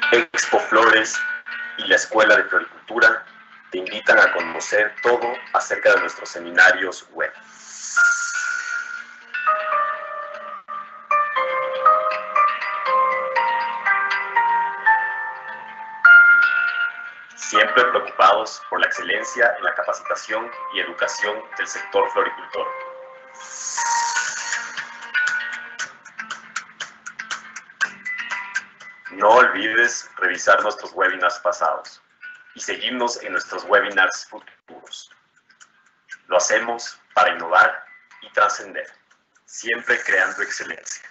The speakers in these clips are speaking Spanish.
Expo Flores y la Escuela de Floricultura te invitan a conocer todo acerca de nuestros seminarios web. Siempre preocupados por la excelencia en la capacitación y educación del sector floricultor. No olvides revisar nuestros webinars pasados y seguirnos en nuestros webinars futuros. Lo hacemos para innovar y trascender, siempre creando excelencia.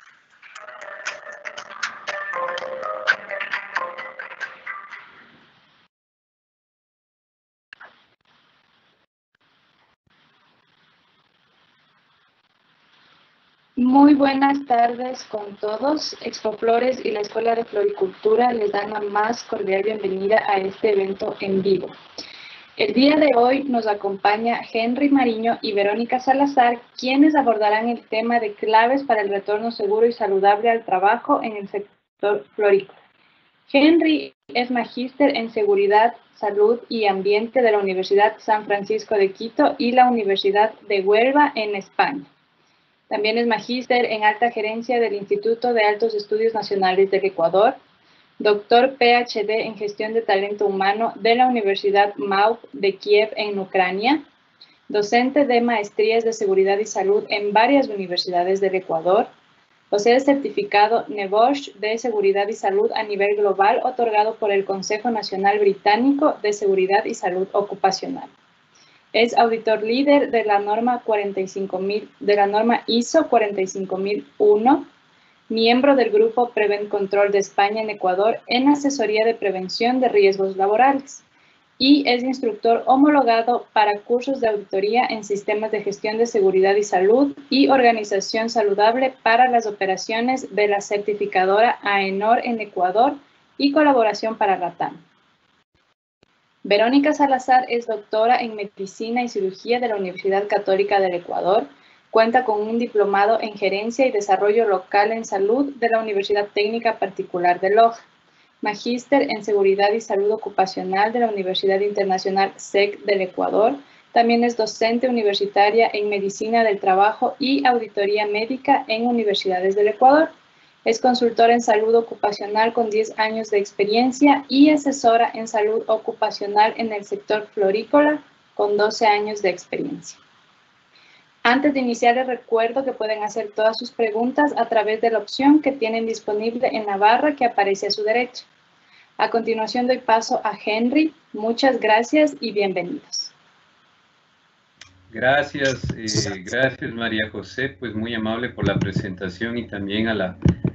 Muy buenas tardes con todos. Expo Flores y la Escuela de Floricultura les dan la más cordial bienvenida a este evento en vivo. El día de hoy nos acompaña Henry Mariño y Verónica Salazar, quienes abordarán el tema de claves para el retorno seguro y saludable al trabajo en el sector florícola. Henry es magíster en Seguridad, Salud y Ambiente de la Universidad San Francisco de Quito y la Universidad de Huelva en España. También es magíster en Alta Gerencia del Instituto de Altos Estudios Nacionales del Ecuador, doctor PhD en Gestión de Talento Humano de la Universidad MAUP de Kiev en Ucrania, docente de maestrías de Seguridad y Salud en varias universidades del Ecuador, posee certificado NEBOSH de Seguridad y Salud a nivel global otorgado por el Consejo Nacional Británico de Seguridad y Salud Ocupacional. Es auditor líder de la norma ISO 45001, miembro del Grupo Prevent Control de España en Ecuador en asesoría de prevención de riesgos laborales y es instructor homologado para cursos de auditoría en sistemas de gestión de seguridad y salud y organización saludable para las operaciones de la certificadora AENOR en Ecuador y colaboración para LATAM. Verónica Salazar es doctora en Medicina y Cirugía de la Universidad Católica del Ecuador. Cuenta con un diplomado en Gerencia y Desarrollo Local en Salud de la Universidad Técnica Particular de Loja. Magíster en Seguridad y Salud Ocupacional de la Universidad Internacional SEC del Ecuador. También es docente universitaria en Medicina del Trabajo y Auditoría Médica en universidades del Ecuador. Es consultora en salud ocupacional con 10 años de experiencia y asesora en salud ocupacional en el sector florícola con 12 años de experiencia. Antes de iniciar, les recuerdo que pueden hacer todas sus preguntas a través de la opción que tienen disponible en la barra que aparece a su derecha. A continuación doy paso a Henry. Muchas gracias y bienvenidos. Gracias María José, pues muy amable por la presentación y también a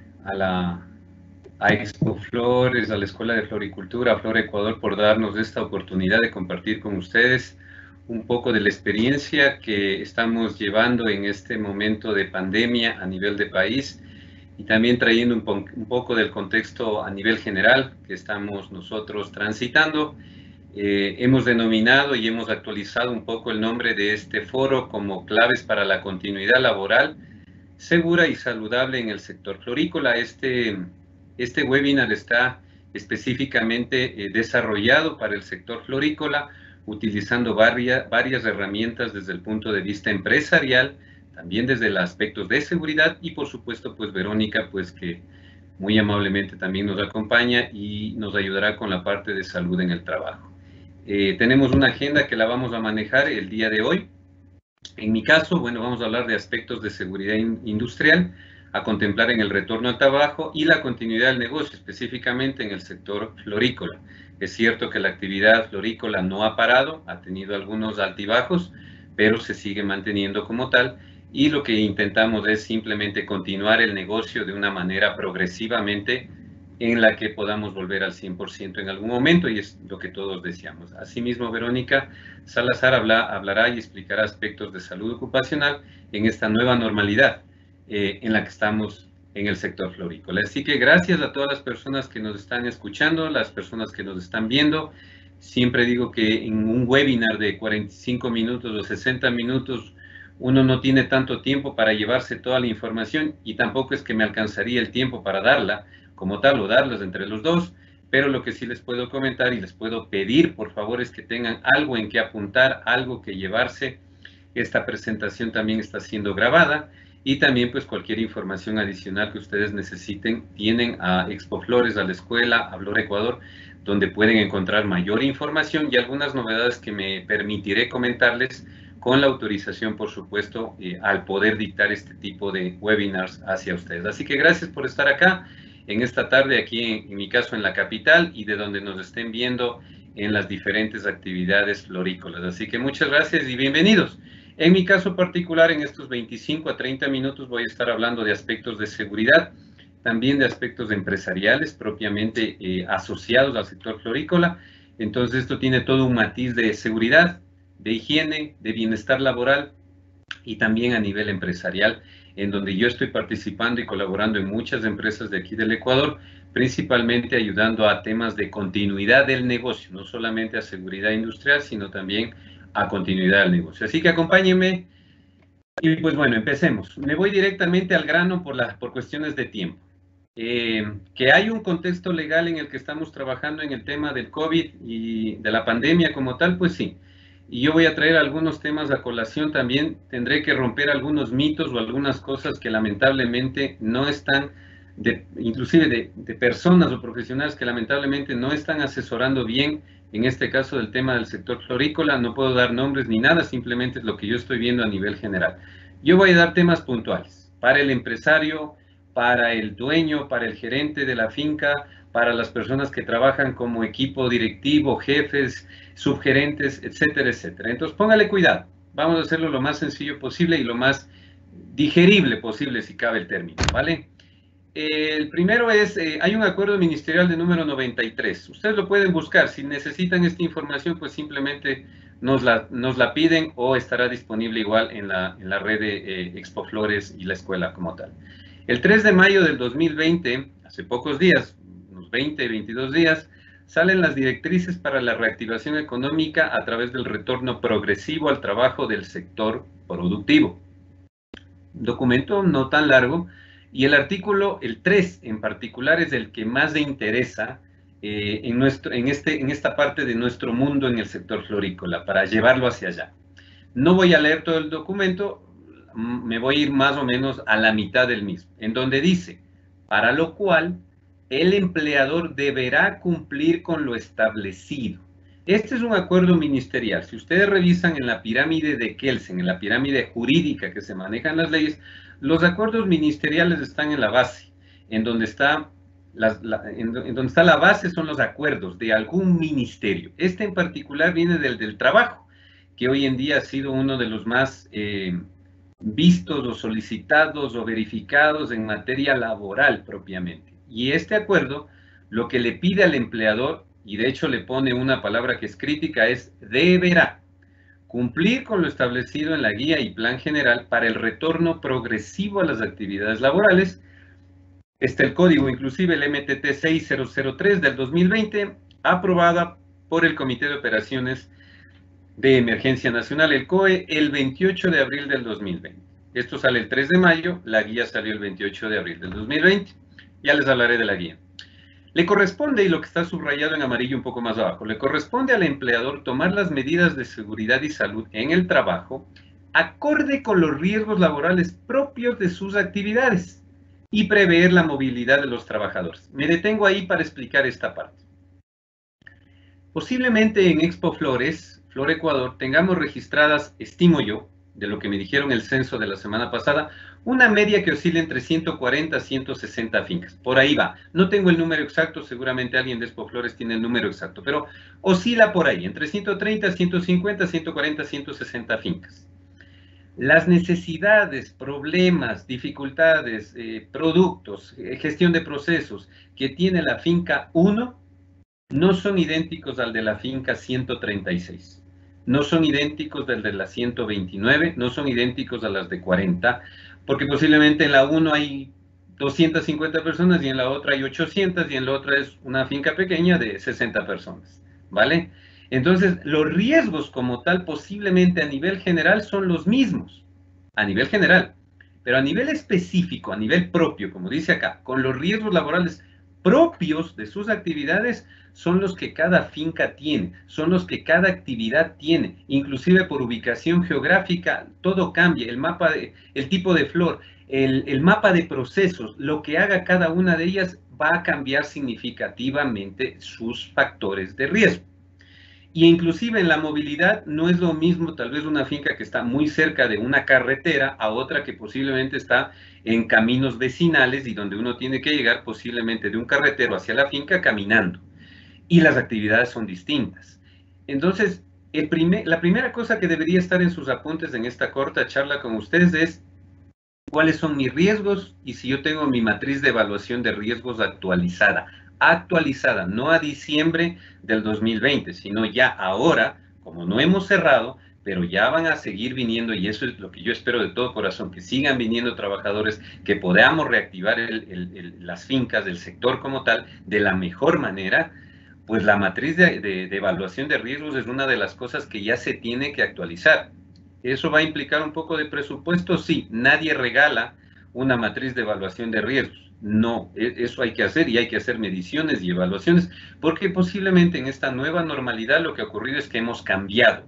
Expo Flores, a la Escuela de Floricultura, a Flor Ecuador, por darnos esta oportunidad de compartir con ustedes un poco de la experiencia que estamos llevando en este momento de pandemia a nivel de país y también trayendo un poco del contexto a nivel general que estamos nosotros transitando. Hemos denominado y hemos actualizado un poco el nombre de este foro como claves para la continuidad laboral segura y saludable en el sector florícola. Este webinar está específicamente desarrollado para el sector florícola, utilizando varias herramientas desde el punto de vista empresarial, también desde los aspectos de seguridad y por supuesto pues Verónica pues que muy amablemente también nos acompaña y nos ayudará con la parte de salud en el trabajo. Tenemos una agenda que la vamos a manejar el día de hoy. En mi caso, bueno, vamos a hablar de aspectos de seguridad industrial a contemplar en el retorno al trabajo y la continuidad del negocio, específicamente en el sector florícola. Es cierto que la actividad florícola no ha parado, ha tenido algunos altibajos, pero se sigue manteniendo como tal y lo que intentamos es simplemente continuar el negocio de una manera progresivamente en la que podamos volver al 100% en algún momento y es lo que todos deseamos. Asimismo, Verónica Salazar hablará y explicará aspectos de salud ocupacional en esta nueva normalidad en la que estamos en el sector florícola. Así que gracias a todas las personas que nos están escuchando, las personas que nos están viendo. Siempre digo que en un webinar de 45 minutos o 60 minutos uno no tiene tanto tiempo para llevarse toda la información y tampoco es que me alcanzaría el tiempo para darla como tal o darlas entre los dos, pero lo que sí les puedo comentar y les puedo pedir, por favor, es que tengan algo en que apuntar, algo que llevarse. Esta presentación también está siendo grabada y también pues cualquier información adicional que ustedes necesiten, tienen a Expo Flores, a la escuela, a Flor Ecuador, donde pueden encontrar mayor información y algunas novedades que me permitiré comentarles con la autorización, por supuesto, al poder dictar este tipo de webinars hacia ustedes. Así que gracias por estar acá en esta tarde, aquí en mi caso en la capital y de donde nos estén viendo en las diferentes actividades florícolas. Así que muchas gracias y bienvenidos. En mi caso particular, en estos 25 a 30 minutos voy a estar hablando de aspectos de seguridad, también de aspectos empresariales propiamente asociados al sector florícola. Entonces esto tiene todo un matiz de seguridad, de higiene, de bienestar laboral y también a nivel empresarial, en donde yo estoy participando y colaborando en muchas empresas de aquí del Ecuador, principalmente ayudando a temas de continuidad del negocio, no solamente a seguridad industrial, sino también a continuidad del negocio. Así que acompáñenme y pues bueno, empecemos. Me voy directamente al grano por cuestiones de tiempo. Que hay un contexto legal en el que estamos trabajando en el tema del COVID y de la pandemia como tal, pues sí. Y yo voy a traer algunos temas a colación también. Tendré que romper algunos mitos o algunas cosas que lamentablemente no están, inclusive de personas o profesionales que lamentablemente no están asesorando bien, en este caso del tema del sector florícola. No puedo dar nombres ni nada, simplemente es lo que yo estoy viendo a nivel general. Yo voy a dar temas puntuales para el empresario, para el dueño, para el gerente de la finca, para las personas que trabajan como equipo directivo, jefes, subgerentes, etcétera, etcétera. Entonces, póngale cuidado. Vamos a hacerlo lo más sencillo posible y lo más digerible posible, si cabe el término, ¿vale? El primero es, hay un acuerdo ministerial de número 93. Ustedes lo pueden buscar. Si necesitan esta información, pues simplemente nos la piden o estará disponible igual en la red de Expo Flores y la escuela como tal. El 3 de mayo del 2020, hace pocos días, unos 20, 22 días, salen las directrices para la reactivación económica a través del retorno progresivo al trabajo del sector productivo. Un documento no tan largo, y el artículo, el 3 en particular, es el que más le interesa en esta parte de nuestro mundo en el sector florícola, para llevarlo hacia allá. No voy a leer todo el documento, me voy a ir más o menos a la mitad del mismo, en donde dice, para lo cual el empleador deberá cumplir con lo establecido. Este es un acuerdo ministerial. Si ustedes revisan en la pirámide de Kelsen, en la pirámide jurídica que se manejan las leyes, los acuerdos ministeriales están en la base, en donde está la base son los acuerdos de algún ministerio. Este en particular viene del trabajo, que hoy en día ha sido uno de los más vistos o solicitados o verificados en materia laboral propiamente. Y este acuerdo lo que le pide al empleador, y de hecho le pone una palabra que es crítica, es deberá cumplir con lo establecido en la guía y plan general para el retorno progresivo a las actividades laborales. Está el código, inclusive el MTT 6003 del 2020, aprobada por el Comité de Operaciones de Emergencia Nacional, el COE, el 28 de abril del 2020. Esto sale el 3 de mayo, la guía salió el 28 de abril del 2020. Ya les hablaré de la guía. Le corresponde, y lo que está subrayado en amarillo un poco más abajo, le corresponde al empleador tomar las medidas de seguridad y salud en el trabajo acorde con los riesgos laborales propios de sus actividades y prever la movilidad de los trabajadores. Me detengo ahí para explicar esta parte. Posiblemente en Expo Flores, Flor Ecuador, tengamos registradas, estimo yo, de lo que me dijeron el censo de la semana pasada, una media que oscila entre 140 a 160 fincas. Por ahí va. No tengo el número exacto, seguramente alguien de Expo Flores tiene el número exacto, pero oscila por ahí, entre 130, 150, 140, 160 fincas. Las necesidades, problemas, dificultades, productos, gestión de procesos que tiene la finca 1 no son idénticos al de la finca 136. No son idénticos del de la 129, no son idénticos a las de 40, porque posiblemente en la 1 hay 250 personas y en la otra hay 800 y en la otra es una finca pequeña de 60 personas, ¿vale? Entonces, los riesgos como tal posiblemente a nivel general son los mismos, a nivel general, pero a nivel específico, a nivel propio, como dice acá, con los riesgos laborales propios de sus actividades son los que cada finca tiene, son los que cada actividad tiene, inclusive por ubicación geográfica, todo cambia, el mapa, el tipo de flor, el mapa de procesos, lo que haga cada una de ellas va a cambiar significativamente sus factores de riesgo. Y inclusive en la movilidad no es lo mismo tal vez una finca que está muy cerca de una carretera a otra que posiblemente está en caminos vecinales y donde uno tiene que llegar posiblemente de un carretero hacia la finca caminando. Y las actividades son distintas. Entonces, la primera cosa que debería estar en sus apuntes en esta corta charla con ustedes es cuáles son mis riesgos y si yo tengo mi matriz de evaluación de riesgos actualizada, no a diciembre del 2020, sino ya ahora, como no hemos cerrado, pero ya van a seguir viniendo, y eso es lo que yo espero de todo corazón, que sigan viniendo trabajadores, que podamos reactivar las fincas del sector como tal de la mejor manera. Pues la matriz de evaluación de riesgos es una de las cosas que ya se tiene que actualizar. ¿Eso va a implicar un poco de presupuesto? Sí, nadie regala una matriz de evaluación de riesgos. No, eso hay que hacer y hay que hacer mediciones y evaluaciones, porque posiblemente en esta nueva normalidad lo que ha ocurrido es que hemos cambiado.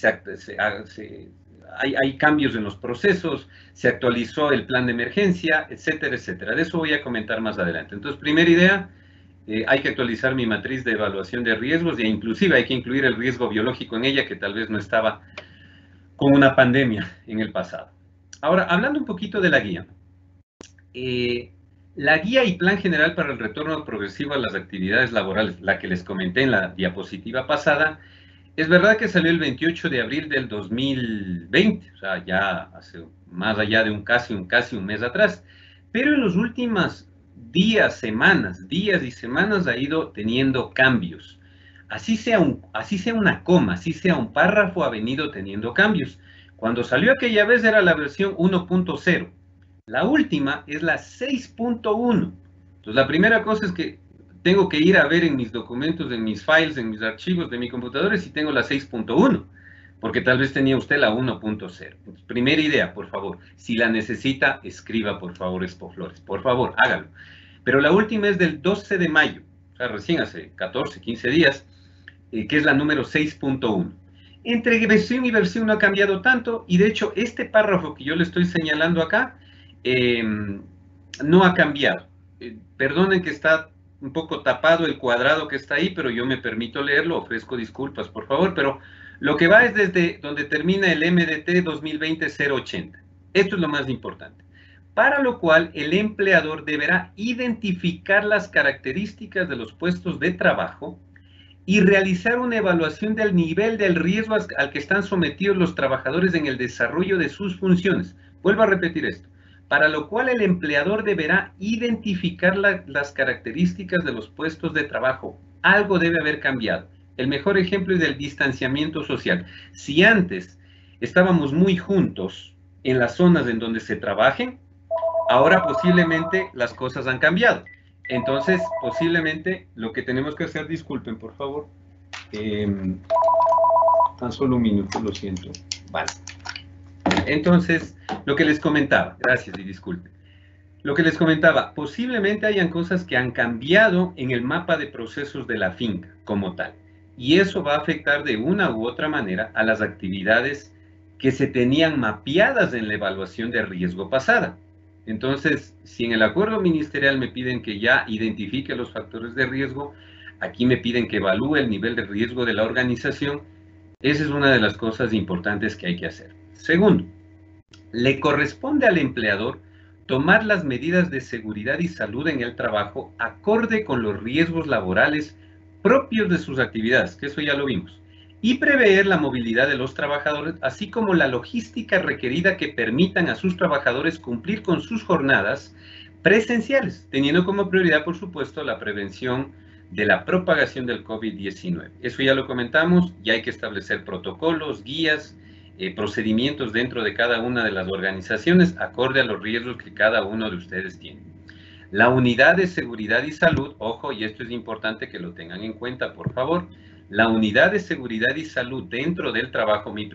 Hay cambios en los procesos, se actualizó el plan de emergencia, etcétera, etcétera. De eso voy a comentar más adelante. Entonces, primera idea, hay que actualizar mi matriz de evaluación de riesgos e inclusive hay que incluir el riesgo biológico en ella, que tal vez no estaba con una pandemia en el pasado. Ahora, hablando un poquito de la guía. La guía y plan general para el retorno progresivo a las actividades laborales, la que les comenté en la diapositiva pasada, es verdad que salió el 28 de abril del 2020, o sea, ya hace más allá de casi un mes atrás, pero en los últimos días y semanas ha ido teniendo cambios. Así sea una coma, así sea un párrafo, ha venido teniendo cambios. Cuando salió aquella vez era la versión 1.0. La última es la 6.1. Entonces, la primera cosa es que tengo que ir a ver en mis documentos, en mis files, en mis archivos de mi computadora si tengo la 6.1, porque tal vez tenía usted la 1.0. Primera idea, por favor, si la necesita, escriba, por favor, Expoflores. Por favor, hágalo. Pero la última es del 12 de mayo, o sea, recién hace 14, 15 días, que es la número 6.1. Entre versión y versión no ha cambiado tanto, y de hecho, este párrafo que yo le estoy señalando acá, no ha cambiado. Perdonen que está un poco tapado el cuadrado que está ahí, pero yo me permito leerlo, ofrezco disculpas, por favor, pero lo que va es desde donde termina el MDT 2020-080. Esto es lo más importante. Para lo cual, el empleador deberá identificar las características de los puestos de trabajo y realizar una evaluación del nivel del riesgo al que están sometidos los trabajadores en el desarrollo de sus funciones. Vuelvo a repetir esto. Para lo cual el empleador deberá identificar las características de los puestos de trabajo. Algo debe haber cambiado. El mejor ejemplo es el distanciamiento social. Si antes estábamos muy juntos en las zonas en donde se trabajen, ahora posiblemente las cosas han cambiado. Entonces, posiblemente lo que tenemos que hacer, disculpen por favor, tan solo un minuto, lo siento. Vale. Entonces, lo que les comentaba, gracias y disculpen. Lo que les comentaba, posiblemente hayan cosas que han cambiado en el mapa de procesos de la finca como tal. Y eso va a afectar de una u otra manera a las actividades que se tenían mapeadas en la evaluación de riesgo pasada. Entonces, si en el acuerdo ministerial me piden que ya identifique los factores de riesgo, aquí me piden que evalúe el nivel de riesgo de la organización, esa es una de las cosas importantes que hay que hacer. Segundo, le corresponde al empleador tomar las medidas de seguridad y salud en el trabajo acorde con los riesgos laborales propios de sus actividades, que eso ya lo vimos, y prever la movilidad de los trabajadores, así como la logística requerida que permitan a sus trabajadores cumplir con sus jornadas presenciales, teniendo como prioridad, por supuesto, la prevención de la propagación del COVID-19. Eso ya lo comentamos, ya hay que establecer protocolos, guías, procedimientos dentro de cada una de las organizaciones acorde a los riesgos que cada uno de ustedes tiene. La unidad de seguridad y salud, ojo, y esto es importante que lo tengan en cuenta, por favor, la unidad de seguridad y salud dentro del trabajo, mi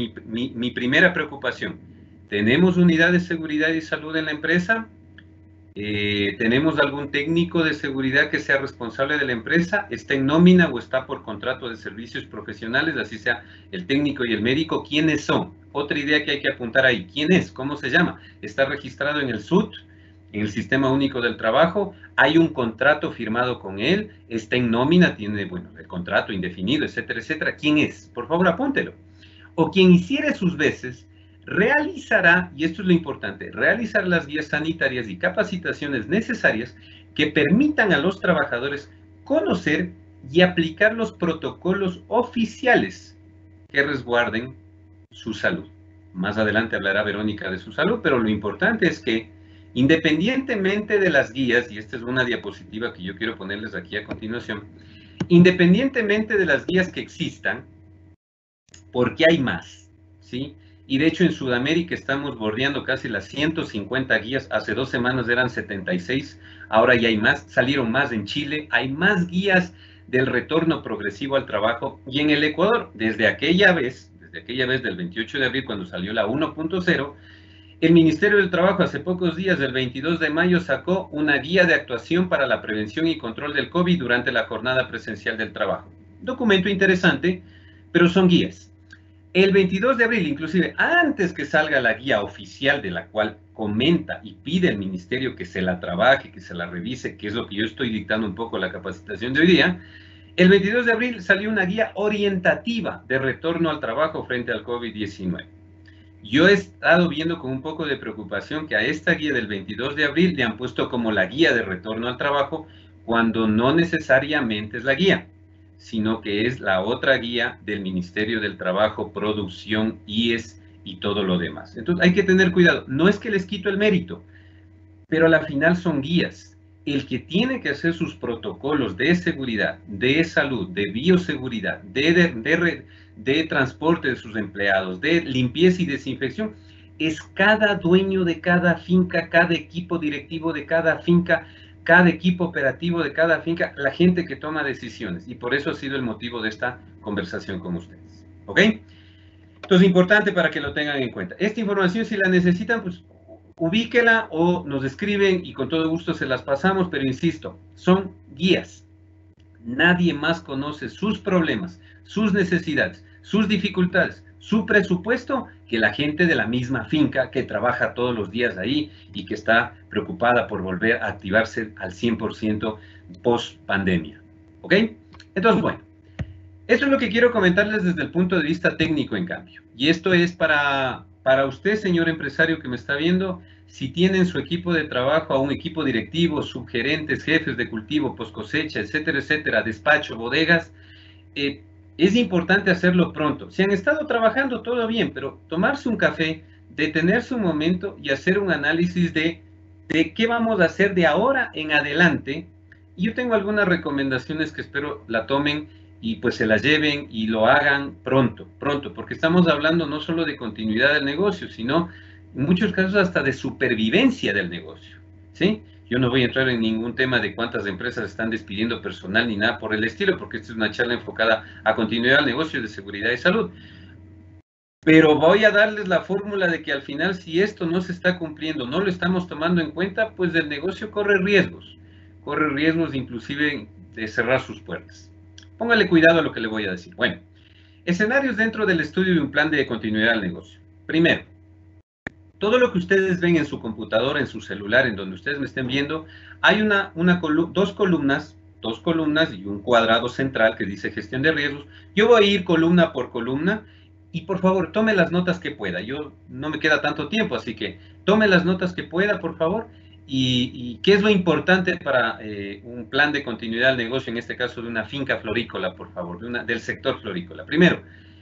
primera preocupación, ¿tenemos unidad de seguridad y salud en la empresa? ¿Tenemos algún técnico de seguridad que sea responsable de la empresa? ¿Está en nómina o está por contrato de servicios profesionales, así sea el técnico y el médico? ¿Quiénes son? Otra idea que hay que apuntar ahí. ¿Quién es? ¿Cómo se llama? ¿Está registrado en el SUT, en el Sistema Único del Trabajo? ¿Hay un contrato firmado con él? ¿Está en nómina? ¿Tiene, bueno, el contrato indefinido, etcétera, etcétera? ¿Quién es? Por favor, apúntelo. O quien hiciere sus veces realizará, y esto es lo importante, realizar las guías sanitarias y capacitaciones necesarias que permitan a los trabajadores conocer y aplicar los protocolos oficiales que resguarden su salud. Más adelante hablará Verónica de su salud, pero lo importante es que, independientemente de las guías, y esta es una diapositiva que yo quiero ponerles aquí a continuación, independientemente de las guías que existan, porque hay más, ¿sí? Y de hecho en Sudamérica estamos bordeando casi las 150 guías, hace 2 semanas eran 76, ahora ya hay más, salieron más en Chile, hay más guías del retorno progresivo al trabajo, y en el Ecuador, desde aquella vez del 28 de abril, cuando salió la 1.0, el Ministerio del Trabajo hace pocos días, el 22 de mayo, sacó una guía de actuación para la prevención y control del COVID durante la jornada presencial del trabajo. Documento interesante, pero son guías. El 22 de abril, inclusive antes que salga la guía oficial de la cual comenta y pide el ministerio que se la trabaje, que se la revise, que es lo que yo estoy dictando un poco la capacitación de hoy día, el 22 de abril salió una guía orientativa de retorno al trabajo frente al COVID-19. Yo he estado viendo con un poco de preocupación que a esta guía del 22 de abril le han puesto como la guía de retorno al trabajo, cuando no necesariamente es la guía, sino que es la otra guía del Ministerio del Trabajo, Producción, IES y todo lo demás. Entonces hay que tener cuidado. No es que les quito el mérito, pero a la final son guías. El que tiene que hacer sus protocolos de seguridad, de salud, de bioseguridad, de transporte de sus empleados, de limpieza y desinfección, es cada dueño de cada finca, cada equipo directivo de cada finca, cada equipo operativo de cada finca, la gente que toma decisiones. Y por eso ha sido el motivo de esta conversación con ustedes. ¿Ok? Entonces, importante para que lo tengan en cuenta. Esta información, si la necesitan, pues ubíquela o nos escriben y con todo gusto se las pasamos, pero insisto, son guías. Nadie más conoce sus problemas, sus necesidades, sus dificultades, su presupuesto, que la gente de la misma finca que trabaja todos los días ahí y que está preocupada por volver a activarse al 100% post pandemia. ¿Ok? Entonces, bueno, esto es lo que quiero comentarles desde el punto de vista técnico, en cambio. Y esto es para usted, señor empresario que me está viendo. Si tienen su equipo de trabajo a un equipo directivo, subgerentes, jefes de cultivo, post cosecha, etcétera, etcétera, despacho, bodegas, es importante hacerlo pronto. Si han estado trabajando, todo bien, pero tomarse un café, detenerse un momento y hacer un análisis de qué vamos a hacer de ahora en adelante. Y yo tengo algunas recomendaciones que espero la tomen y pues se las lleven y lo hagan pronto, porque estamos hablando no solo de continuidad del negocio, sino en muchos casos hasta de supervivencia del negocio, ¿sí? Yo no voy a entrar en ningún tema de cuántas empresas están despidiendo personal ni nada por el estilo, porque esta es una charla enfocada a continuidad del negocio de seguridad y salud. Pero voy a darles la fórmula de que al final, si esto no se está cumpliendo, no lo estamos tomando en cuenta, pues el negocio corre riesgos inclusive de cerrar sus puertas. Póngale cuidado a lo que le voy a decir. Bueno, escenarios dentro del estudio de un plan de continuidad del negocio. Primero, todo lo que ustedes ven en su computadora, en su celular, en donde ustedes me estén viendo, hay dos columnas y un cuadrado central que dice gestión de riesgos. Yo voy a ir columna por columna y por favor tome las notas que pueda. Yo no me queda tanto tiempo, así que tome las notas que pueda, por favor. ¿Y qué es lo importante para un plan de continuidad del negocio, en este caso de una finca florícola, por favor, del sector florícola? Primero,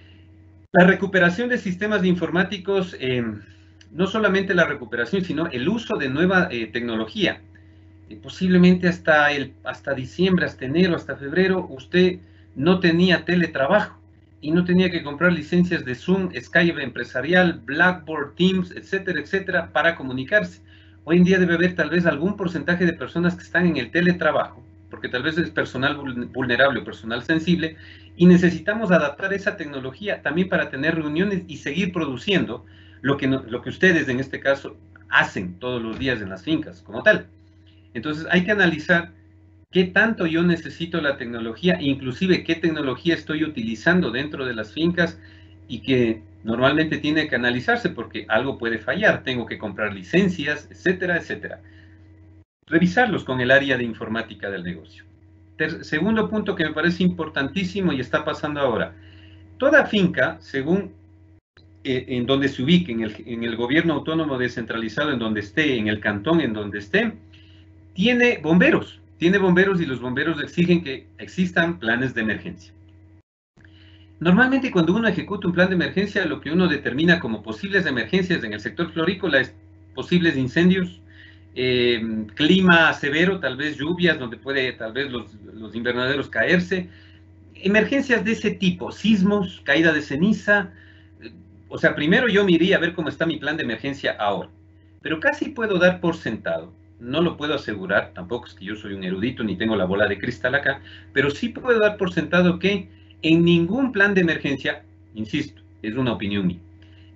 la recuperación de sistemas informáticos, no solamente la recuperación, sino el uso de nueva tecnología. Posiblemente hasta diciembre, hasta enero, hasta febrero, usted no tenía teletrabajo y no tenía que comprar licencias de Zoom, Skype empresarial, Blackboard, Teams, etcétera, etcétera, para comunicarse. Hoy en día debe haber tal vez algún porcentaje de personas que están en el teletrabajo, porque tal vez es personal vulnerable o personal sensible, y necesitamos adaptar esa tecnología también para tener reuniones y seguir produciendo lo que ustedes en este caso hacen todos los días en las fincas como tal. Entonces hay que analizar qué tanto yo necesito la tecnología, inclusive qué tecnología estoy utilizando dentro de las fincas y que normalmente tiene que analizarse porque algo puede fallar, tengo que comprar licencias, etcétera, etcétera. Revisarlos con el área de informática del negocio. Segundo punto que me parece importantísimo y está pasando ahora. Toda finca, según en donde se ubique, en el gobierno autónomo descentralizado en donde esté, en el cantón en donde esté, tiene bomberos y los bomberos exigen que existan planes de emergencia. Normalmente cuando uno ejecuta un plan de emergencia, lo que uno determina como posibles emergencias en el sector florícola es posibles incendios, clima severo, tal vez lluvias, donde puede tal vez los invernaderos caerse, emergencias de ese tipo, sismos, caída de ceniza. O sea, primero yo me iría a ver cómo está mi plan de emergencia ahora, pero casi puedo dar por sentado, no lo puedo asegurar, tampoco es que yo soy un erudito ni tengo la bola de cristal acá, pero sí puedo dar por sentado que en ningún plan de emergencia, insisto, es una opinión mía,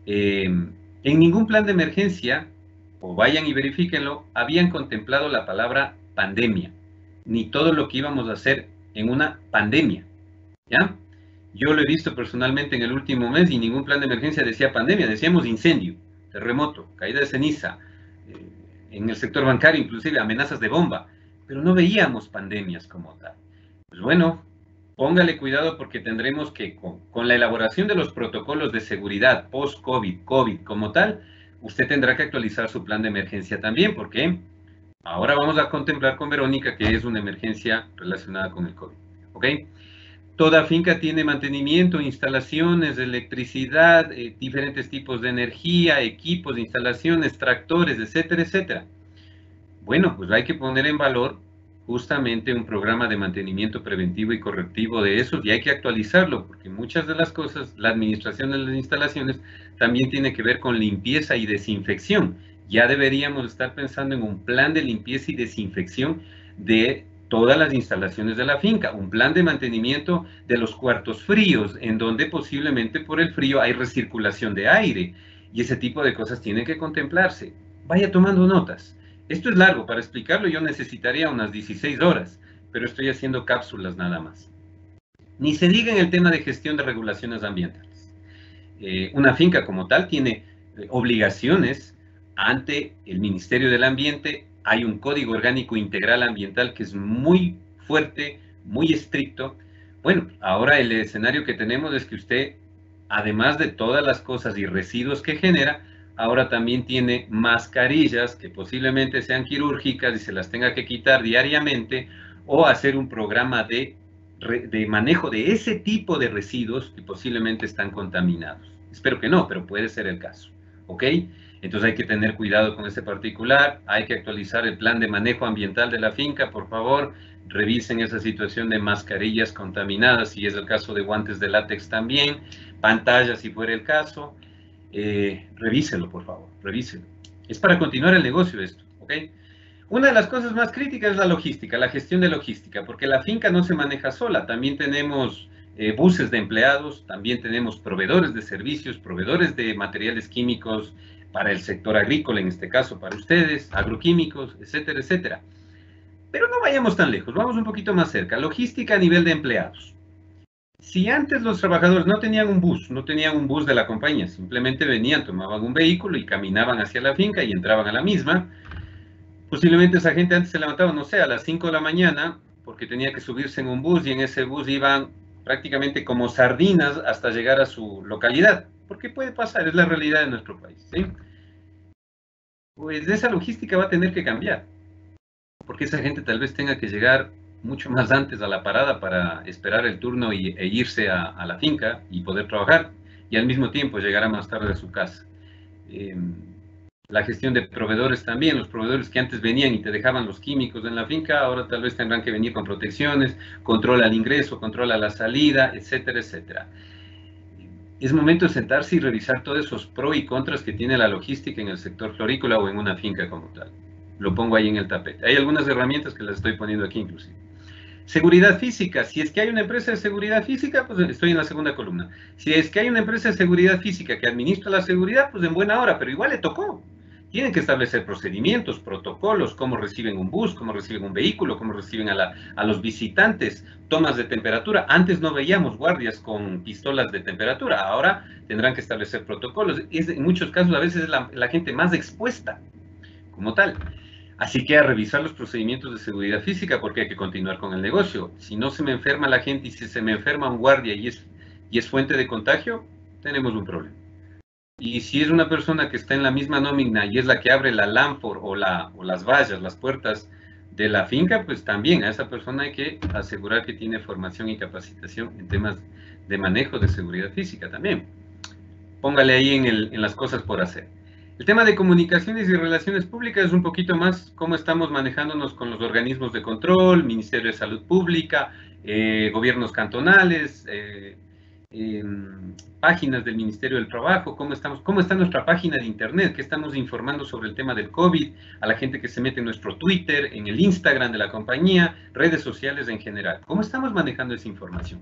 en ningún plan de emergencia, o vayan y verifíquenlo, habían contemplado la palabra pandemia, ni todo lo que íbamos a hacer en una pandemia, ¿ya? Yo lo he visto personalmente en el último mes y ningún plan de emergencia decía pandemia, decíamos incendio, terremoto, caída de ceniza, en el sector bancario inclusive amenazas de bomba, pero no veíamos pandemias como tal. Pues bueno, póngale cuidado porque tendremos que, con la elaboración de los protocolos de seguridad post-COVID, COVID como tal, usted tendrá que actualizar su plan de emergencia también, porque ahora vamos a contemplar con Verónica que es una emergencia relacionada con el COVID, ¿ok? Toda finca tiene mantenimiento, instalaciones, electricidad, diferentes tipos de energía, equipos, instalaciones, tractores, etcétera, etcétera. Bueno, pues hay que poner en valor justamente un programa de mantenimiento preventivo y correctivo de esos y hay que actualizarlo porque muchas de las cosas, la administración de las instalaciones también tiene que ver con limpieza y desinfección. Ya deberíamos estar pensando en un plan de limpieza y desinfección de todas las instalaciones de la finca, un plan de mantenimiento de los cuartos fríos, en donde posiblemente por el frío hay recirculación de aire, y ese tipo de cosas tienen que contemplarse. Vaya tomando notas. Esto es largo, para explicarlo yo necesitaría unas 16 horas, pero estoy haciendo cápsulas nada más. Ni se diga en el tema de gestión de regulaciones ambientales. Una finca como tal tiene obligaciones ante el Ministerio del Ambiente. Hay un Código Orgánico Integral Ambiental que es muy fuerte, muy estricto. Bueno, ahora el escenario que tenemos es que usted, además de todas las cosas y residuos que genera, ahora también tiene mascarillas que posiblemente sean quirúrgicas y se las tenga que quitar diariamente o hacer un programa de manejo de ese tipo de residuos que posiblemente están contaminados. Espero que no, pero puede ser el caso, ¿ok? Entonces hay que tener cuidado con ese particular, hay que actualizar el plan de manejo ambiental de la finca, por favor, revisen esa situación de mascarillas contaminadas, si es el caso de guantes de látex también, pantallas si fuera el caso, revíselo, por favor, revíselo. Es para continuar el negocio esto, ¿ok? Una de las cosas más críticas es la logística, la gestión de logística, porque la finca no se maneja sola, también tenemos buses de empleados, también tenemos proveedores de servicios, proveedores de materiales químicos para el sector agrícola, en este caso para ustedes, agroquímicos, etcétera, etcétera. Pero no vayamos tan lejos, vamos un poquito más cerca, logística a nivel de empleados. Si antes los trabajadores no tenían un bus de la compañía, simplemente venían, tomaban un vehículo y caminaban hacia la finca y entraban a la misma, posiblemente esa gente antes se levantaba, no sé, a las 5 de la mañana, porque tenía que subirse en un bus y en ese bus iban prácticamente como sardinas hasta llegar a su localidad. Porque puede pasar, es la realidad de nuestro país, ¿sí? Pues esa logística va a tener que cambiar, porque esa gente tal vez tenga que llegar mucho más antes a la parada para esperar el turno e irse a la finca y poder trabajar, y al mismo tiempo llegará más tarde a su casa. La gestión de proveedores también, los proveedores que antes venían y te dejaban los químicos en la finca, ahora tal vez tendrán que venir con protecciones, controla el ingreso, controla la salida, etcétera, etcétera. Es momento de sentarse y revisar todos esos pros y contras que tiene la logística en el sector florícola o en una finca como tal. Lo pongo ahí en el tapete. Hay algunas herramientas que las estoy poniendo aquí inclusive. Seguridad física. Si es que hay una empresa de seguridad física, pues estoy en la segunda columna. Si es que hay una empresa de seguridad física que administra la seguridad, pues en buena hora, pero igual le tocó. Tienen que establecer procedimientos, protocolos, cómo reciben un bus, cómo reciben un vehículo, cómo reciben a los visitantes, tomas de temperatura. Antes no veíamos guardias con pistolas de temperatura, ahora tendrán que establecer protocolos. En muchos casos a veces es la gente más expuesta como tal. Así que a revisar los procedimientos de seguridad física porque hay que continuar con el negocio. Si no se me enferma la gente y si se me enferma un guardia y es fuente de contagio, tenemos un problema. Y si es una persona que está en la misma nómina y es la que abre la lámpara o las vallas, las puertas de la finca, pues también a esa persona hay que asegurar que tiene formación y capacitación en temas de manejo de seguridad física también. Póngale ahí en las cosas por hacer. El tema de comunicaciones y relaciones públicas es un poquito más cómo estamos manejándonos con los organismos de control, Ministerio de Salud Pública, gobiernos cantonales, páginas del Ministerio del Trabajo, cómo está nuestra página de internet, qué estamos informando sobre el tema del COVID, a la gente que se mete en nuestro Twitter, en el Instagram de la compañía, redes sociales en general. ¿Cómo estamos manejando esa información?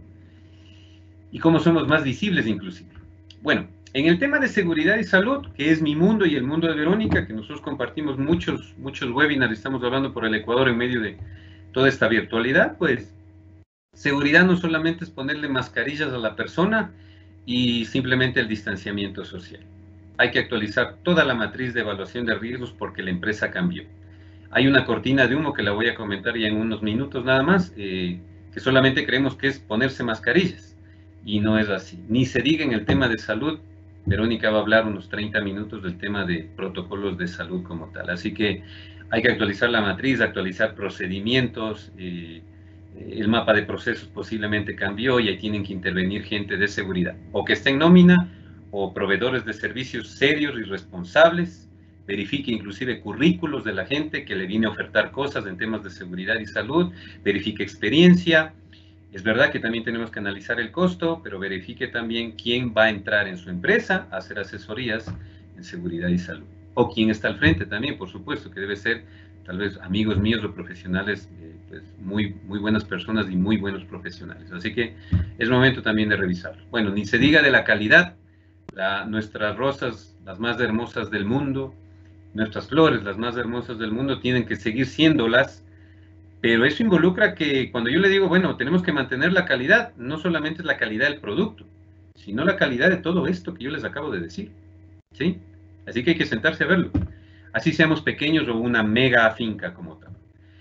Y cómo somos más visibles inclusive. Bueno, en el tema de seguridad y salud, que es mi mundo y el mundo de Verónica, que nosotros compartimos muchos webinars, estamos hablando por el Ecuador en medio de toda esta virtualidad, pues seguridad no solamente es ponerle mascarillas a la persona y simplemente el distanciamiento social. Hay que actualizar toda la matriz de evaluación de riesgos porque la empresa cambió. Hay una cortina de humo que la voy a comentar ya en unos minutos nada más, que solamente creemos que es ponerse mascarillas. Y no es así. Ni se diga en el tema de salud. Verónica va a hablar unos 30 minutos del tema de protocolos de salud como tal. Así que hay que actualizar la matriz, actualizar procedimientos. El mapa de procesos posiblemente cambió y ahí tienen que intervenir gente de seguridad. O que esté en nómina, o proveedores de servicios serios y responsables. Verifique inclusive currículos de la gente que le viene a ofertar cosas en temas de seguridad y salud. Verifique experiencia. Es verdad que también tenemos que analizar el costo, pero verifique también quién va a entrar en su empresa a hacer asesorías en seguridad y salud. O quién está al frente también, por supuesto, que debe ser tal vez amigos míos o profesionales, pues muy buenas personas y muy buenos profesionales. Así que es momento también de revisarlo. Bueno, ni se diga de la calidad, nuestras rosas, las más hermosas del mundo, nuestras flores, las más hermosas del mundo, tienen que seguir siéndolas. Pero eso involucra que cuando yo le digo, bueno, tenemos que mantener la calidad, no solamente es la calidad del producto, sino la calidad de todo esto que yo les acabo de decir, ¿sí? Así que hay que sentarse a verlo. Así seamos pequeños o una mega finca como tal.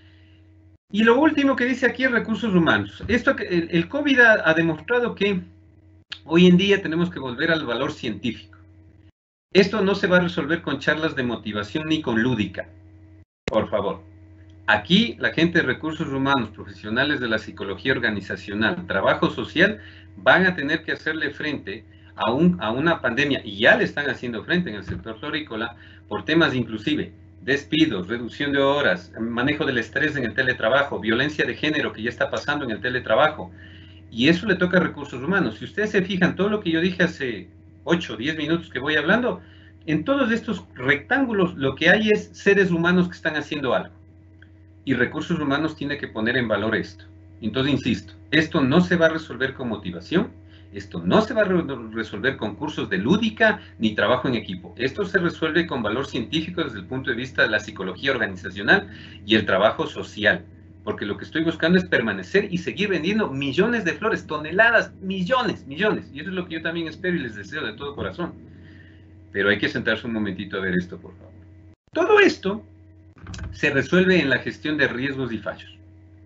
Y lo último que dice aquí es recursos humanos. El COVID ha demostrado que hoy en día tenemos que volver al valor científico. Esto no se va a resolver con charlas de motivación ni con lúdica, por favor. Aquí la gente de recursos humanos, profesionales de la psicología organizacional, trabajo social, van a tener que hacerle frente a una pandemia, y ya le están haciendo frente en el sector florícola, por temas inclusive despidos, reducción de horas, manejo del estrés en el teletrabajo, violencia de género que ya está pasando en el teletrabajo, y eso le toca a recursos humanos. Si ustedes se fijan, todo lo que yo dije hace 8 o 10 minutos que voy hablando, en todos estos rectángulos lo que hay es seres humanos que están haciendo algo. Y recursos humanos tiene que poner en valor esto. Entonces, insisto, esto no se va a resolver con motivación, esto no se va a resolver con cursos de lúdica ni trabajo en equipo. Esto se resuelve con valor científico desde el punto de vista de la psicología organizacional y el trabajo social. Porque lo que estoy buscando es permanecer y seguir vendiendo millones de flores, toneladas, millones. Y eso es lo que yo también espero y les deseo de todo corazón. Pero hay que sentarse un momentito a ver esto, por favor. Todo esto se resuelve en la gestión de riesgos y fallos.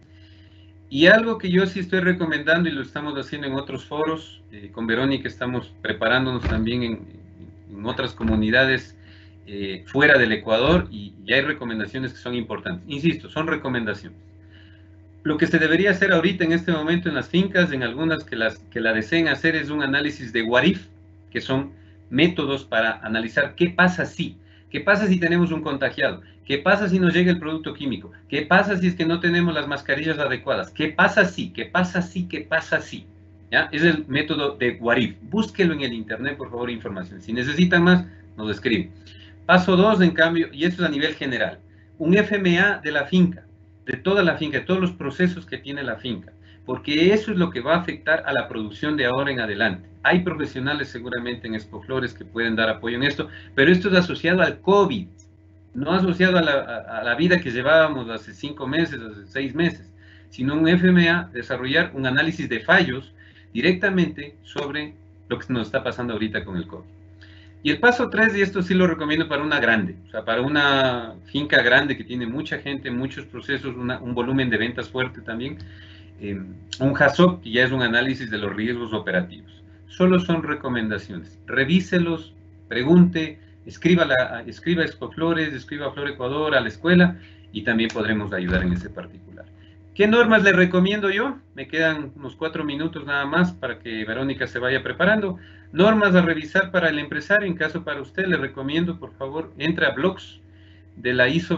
Y algo que yo sí estoy recomendando y lo estamos haciendo en otros foros, con Verónica estamos preparándonos también en otras comunidades fuera del Ecuador y ya hay recomendaciones que son importantes. Insisto, son recomendaciones. Lo que se debería hacer ahorita en este momento en las fincas, en algunas que la deseen hacer, es un análisis de what if, que son métodos para analizar qué pasa si. ¿Qué pasa si tenemos un contagiado? ¿Qué pasa si nos llega el producto químico? ¿Qué pasa si es que no tenemos las mascarillas adecuadas? ¿Qué pasa si? ¿Qué pasa si? ¿Qué pasa si? ¿Ya? Es el método de what if. Búsquelo en el internet, por favor, información. Si necesitan más, nos escriben. Paso 2, en cambio, y esto es a nivel general, un FMA de la finca, de toda la finca, de todos los procesos que tiene la finca, porque eso es lo que va a afectar a la producción de ahora en adelante. Hay profesionales seguramente en Expoflores que pueden dar apoyo en esto, pero esto es asociado al COVID. no asociado a la vida que llevábamos hace 5 meses, hace 6 meses, sino un FMA, desarrollar un análisis de fallos directamente sobre lo que nos está pasando ahorita con el COVID. Y el paso 3, y esto sí lo recomiendo para una grande, o sea, para una finca grande que tiene mucha gente, muchos procesos, un volumen de ventas fuerte también, un HACCP, que ya es un análisis de los riesgos operativos. Solo son recomendaciones. Revíselos, pregunte, escriba a Expoflores, escriba a Flor Ecuador, a la escuela, y también podremos ayudar en ese particular. ¿Qué normas le recomiendo yo? Me quedan unos 4 minutos nada más para que Verónica se vaya preparando. Normas a revisar para el empresario, en caso para usted, le recomiendo, por favor, entre a blogs de la ISO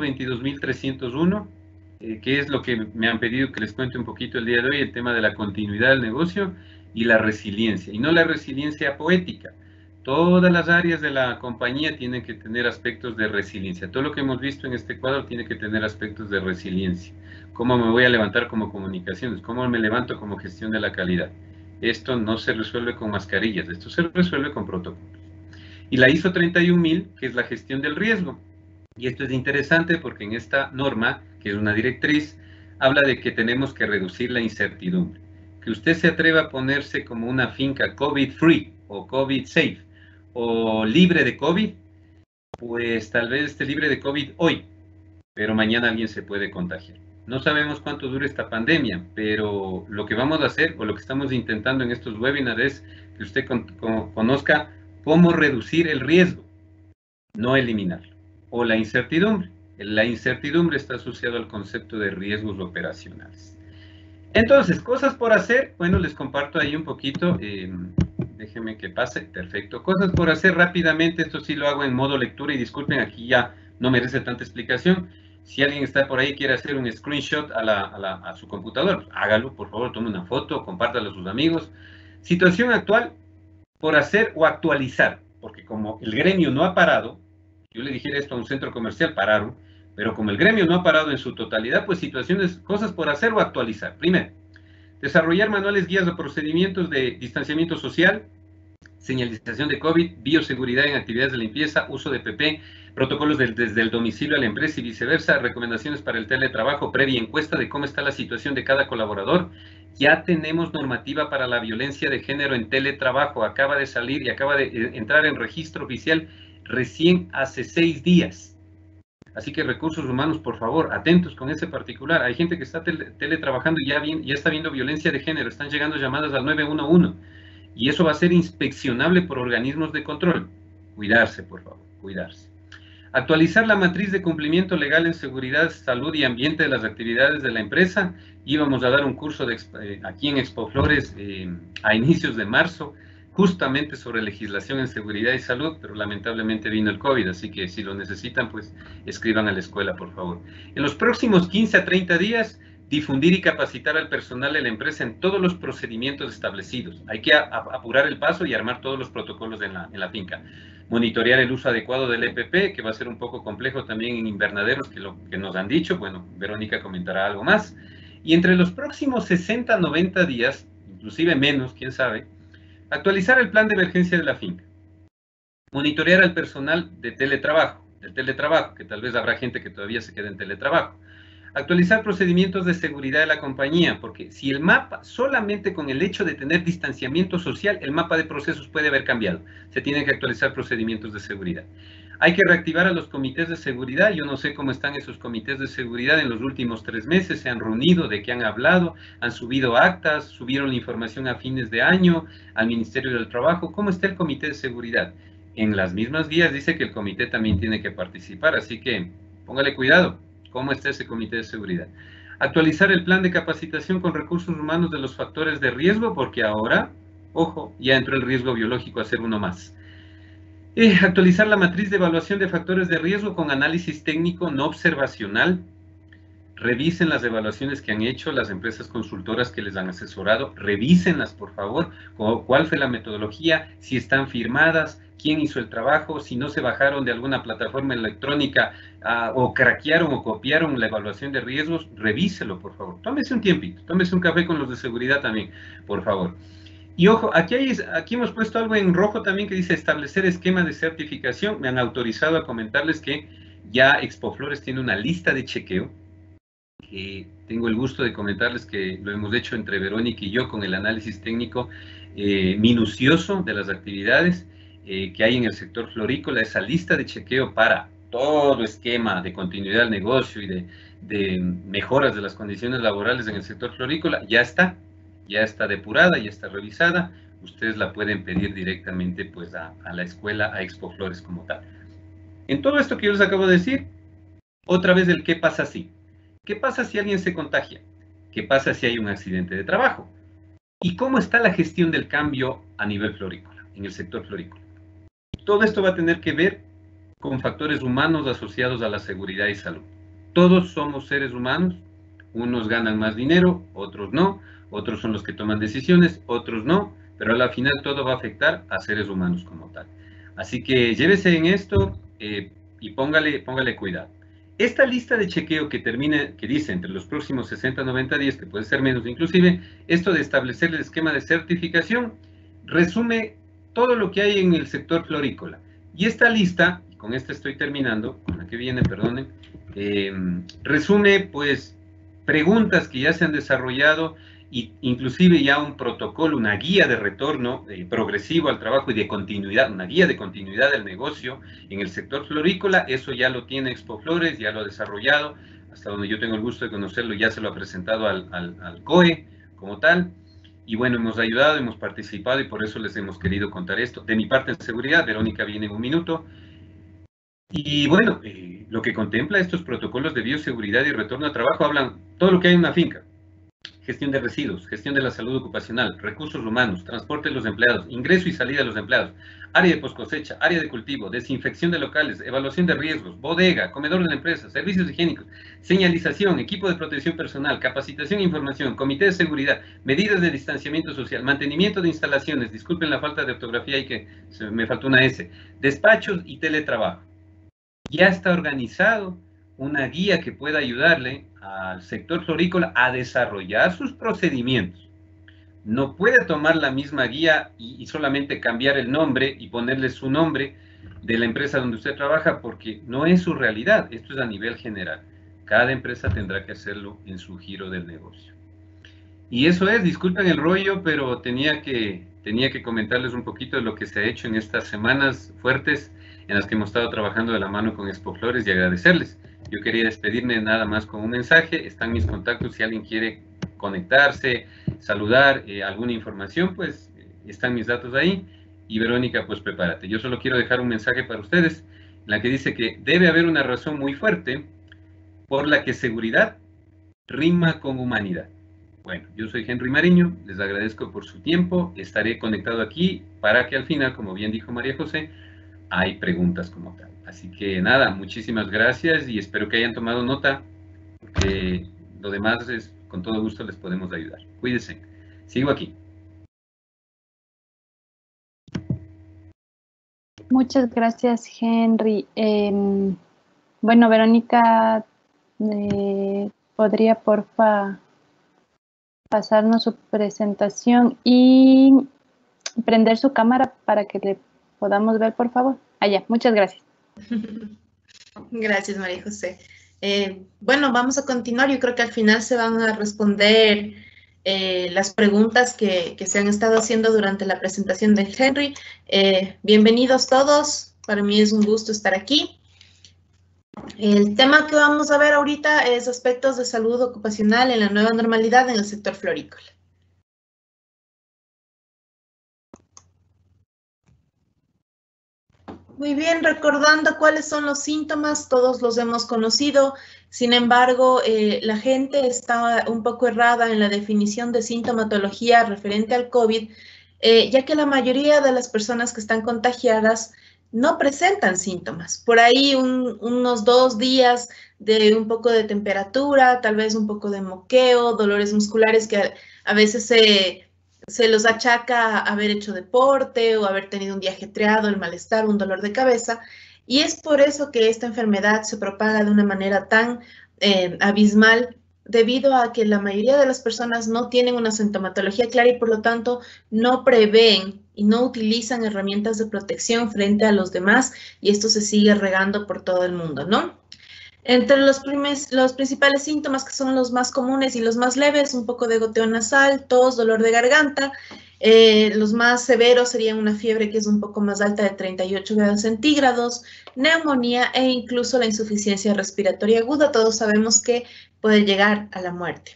22301, que es lo que me han pedido que les cuente un poquito el día de hoy, el tema de la continuidad del negocio y la resiliencia, y no la resiliencia poética. Todas las áreas de la compañía tienen que tener aspectos de resiliencia. Todo lo que hemos visto en este cuadro tiene que tener aspectos de resiliencia. ¿Cómo me voy a levantar como comunicaciones? ¿Cómo me levanto como gestión de la calidad? Esto no se resuelve con mascarillas, esto se resuelve con protocolos. Y la ISO 31000, que es la gestión del riesgo. Y esto es interesante porque en esta norma, que es una directriz, habla de que tenemos que reducir la incertidumbre. Que usted se atreva a ponerse como una finca COVID-free o COVID-safe o libre de COVID, pues tal vez esté libre de COVID hoy, pero mañana alguien se puede contagiar. No sabemos cuánto dure esta pandemia, pero lo que vamos a hacer o lo que estamos intentando en estos webinars es que usted conozca cómo reducir el riesgo, no eliminarlo, o la incertidumbre. La incertidumbre está asociada al concepto de riesgos operacionales. Entonces, cosas por hacer, bueno, les comparto ahí un poquito, déjenme que pase, perfecto. Cosas por hacer rápidamente, esto sí lo hago en modo lectura y disculpen, aquí ya no merece tanta explicación. Si alguien está por ahí y quiere hacer un screenshot a su computador, pues hágalo, por favor, tome una foto, compártalo a sus amigos. Situación actual por hacer o actualizar, porque como el gremio no ha parado, yo le dijera esto a un centro comercial, pararon, pero como el gremio no ha parado en su totalidad, pues situaciones, cosas por hacer o actualizar. Primero, desarrollar manuales, guías o procedimientos de distanciamiento social, señalización de COVID, bioseguridad en actividades de limpieza, uso de PP, protocolos desde el domicilio a la empresa y viceversa, recomendaciones para el teletrabajo, previa encuesta de cómo está la situación de cada colaborador. Ya tenemos normativa para la violencia de género en teletrabajo, acaba de salir y acaba de entrar en registro oficial recién hace 6 días. Así que recursos humanos, por favor, atentos con ese particular. Hay gente que está teletrabajando y ya está viendo violencia de género, están llegando llamadas al 911 y eso va a ser inspeccionable por organismos de control. Cuidarse, por favor, cuidarse. Actualizar la matriz de cumplimiento legal en seguridad, salud y ambiente de las actividades de la empresa. Íbamos a dar un curso aquí en Expoflores a inicios de marzo, justamente sobre legislación en seguridad y salud, pero lamentablemente vino el COVID, así que si lo necesitan, pues escriban a la escuela, por favor. En los próximos 15 a 30 días, difundir y capacitar al personal de la empresa en todos los procedimientos establecidos. Hay que apurar el paso y armar todos los protocolos en la finca. Monitorear el uso adecuado del EPP, que va a ser un poco complejo también en invernaderos, que nos han dicho. Bueno, Verónica comentará algo más. Y entre los próximos 60 a 90 días, inclusive menos, quién sabe, actualizar el plan de emergencia de la finca. Monitorear al personal del teletrabajo, que tal vez habrá gente que todavía se quede en teletrabajo. Actualizar procedimientos de seguridad de la compañía, porque si el mapa, solamente con el hecho de tener distanciamiento social, el mapa de procesos puede haber cambiado. Se tienen que actualizar procedimientos de seguridad. Hay que reactivar a los comités de seguridad. Yo no sé cómo están esos comités de seguridad en los últimos 3 meses. Se han reunido, de qué han hablado, han subido actas, subieron la información a fines de año al Ministerio del Trabajo. ¿Cómo está el comité de seguridad? En las mismas guías dice que el comité también tiene que participar, así que póngale cuidado. ¿Cómo está ese comité de seguridad? Actualizar el plan de capacitación con recursos humanos de los factores de riesgo, porque ahora, ojo, ya entró el riesgo biológico a ser uno más. Actualizar la matriz de evaluación de factores de riesgo con análisis técnico no observacional. Revisen las evaluaciones que han hecho las empresas consultoras que les han asesorado. Revísenlas, por favor. ¿Cuál fue la metodología? Si están firmadas, quién hizo el trabajo, si no se bajaron de alguna plataforma electrónica o craquearon o copiaron la evaluación de riesgos, revíselo, por favor. Tómese un tiempito, tómese un café con los de seguridad también, por favor. Y ojo, aquí hemos puesto algo en rojo también que dice establecer esquema de certificación. Me han autorizado a comentarles que Ya Expoflores tiene una lista de chequeo, que tengo el gusto de comentarles que lo hemos hecho entre Verónica y yo con el análisis técnico minucioso de las actividades que hay en el sector florícola. Esa lista de chequeo para todo esquema de continuidad del negocio y de mejoras de las condiciones laborales en el sector florícola ya está depurada, ya está revisada. Ustedes la pueden pedir directamente pues a la escuela, a Expoflores como tal. En todo esto que yo les acabo de decir, otra vez el qué pasa si. ¿Qué pasa si alguien se contagia? ¿Qué pasa si hay un accidente de trabajo? ¿Y cómo está la gestión del cambio a nivel florícola, en el sector florícola? Todo esto va a tener que ver con factores humanos asociados a la seguridad y salud. Todos somos seres humanos, unos ganan más dinero, otros no, otros son los que toman decisiones, otros no, pero a la final todo va a afectar a seres humanos como tal. Así que llévese en esto y póngale cuidado. Esta lista de chequeo que dice entre los próximos 60 a 90 días, que puede ser menos inclusive, esto de establecer el esquema de certificación, resume todo lo que hay en el sector florícola. Y esta lista, con esta estoy terminando, con la que viene, perdonen, resume pues preguntas que ya se han desarrollado e inclusive ya un protocolo, una guía de retorno progresivo al trabajo y de continuidad, una guía de continuidad del negocio en el sector florícola. Eso ya lo tiene Expoflores, ya lo ha desarrollado, hasta donde yo tengo el gusto de conocerlo, ya se lo ha presentado al COE como tal. Y bueno, hemos ayudado, hemos participado y por eso les hemos querido contar esto. De mi parte en seguridad, Verónica viene en un minuto. Y bueno, lo que contempla estos protocolos de bioseguridad y retorno a trabajo hablan todo lo que hay en una finca. Gestión de residuos, gestión de la salud ocupacional, recursos humanos, transporte de los empleados, ingreso y salida de los empleados, área de poscosecha, área de cultivo, desinfección de locales, evaluación de riesgos, bodega, comedor de la empresa, servicios higiénicos, señalización, equipo de protección personal, capacitación e información, comité de seguridad, medidas de distanciamiento social, mantenimiento de instalaciones, disculpen la falta de ortografía y que me faltó una S, despachos y teletrabajo. Ya está organizado una guía que pueda ayudarle al sector florícola a desarrollar sus procedimientos. No puede tomar la misma guía y solamente cambiar el nombre y ponerle su nombre de la empresa donde usted trabaja, porque no es su realidad. Esto es a nivel general. Cada empresa tendrá que hacerlo en su giro del negocio. Y eso es, disculpen el rollo, pero tenía que comentarles un poquito de lo que se ha hecho en estas semanas fuertes en las que hemos estado trabajando de la mano con Expoflores y agradecerles. Yo quería despedirme nada más con un mensaje. Están mis contactos si alguien quiere conectarse, saludar, alguna información, pues están mis datos ahí. Y Verónica, pues prepárate. Yo solo quiero dejar un mensaje para ustedes, en la que dice que debe haber una razón muy fuerte por la que seguridad rima con humanidad. Bueno, yo soy Henry Mariño, les agradezco por su tiempo, estaré conectado aquí para que al final, como bien dijo María José, hay preguntas como tal. Así que nada, muchísimas gracias y espero que hayan tomado nota, porque lo demás es, con todo gusto les podemos ayudar. Cuídense. Sigo aquí. Muchas gracias, Henry. Bueno, Verónica, ¿podría, porfa, pasarnos su presentación y prender su cámara para que le podamos ver, por favor? Allá, muchas gracias. Gracias, María José. Bueno, vamos a continuar. Yo creo que al final se van a responder las preguntas que se han estado haciendo durante la presentación de Henry. Bienvenidos todos. Para mí es un gusto estar aquí. El tema que vamos a ver ahorita es aspectos de salud ocupacional en la nueva normalidad en el sector florícola. Muy bien, recordando cuáles son los síntomas, todos los hemos conocido. Sin embargo, la gente está un poco errada en la definición de sintomatología referente al COVID, ya que la mayoría de las personas que están contagiadas no presentan síntomas. Por ahí unos 2 días de un poco de temperatura, tal vez un poco de moqueo, dolores musculares que a veces se los achaca haber hecho deporte o haber tenido un día ajetreado, el malestar, un dolor de cabeza. Y es por eso que esta enfermedad se propaga de una manera tan abismal, debido a que la mayoría de las personas no tienen una sintomatología clara y por lo tanto no prevén y no utilizan herramientas de protección frente a los demás y esto se sigue regando por todo el mundo, ¿no? Entre los principales síntomas que son los más comunes y los más leves, un poco de goteo nasal, tos, dolor de garganta. Los más severos serían una fiebre que es un poco más alta de 38 grados centígrados, neumonía e incluso la insuficiencia respiratoria aguda. Todos sabemos que puede llegar a la muerte.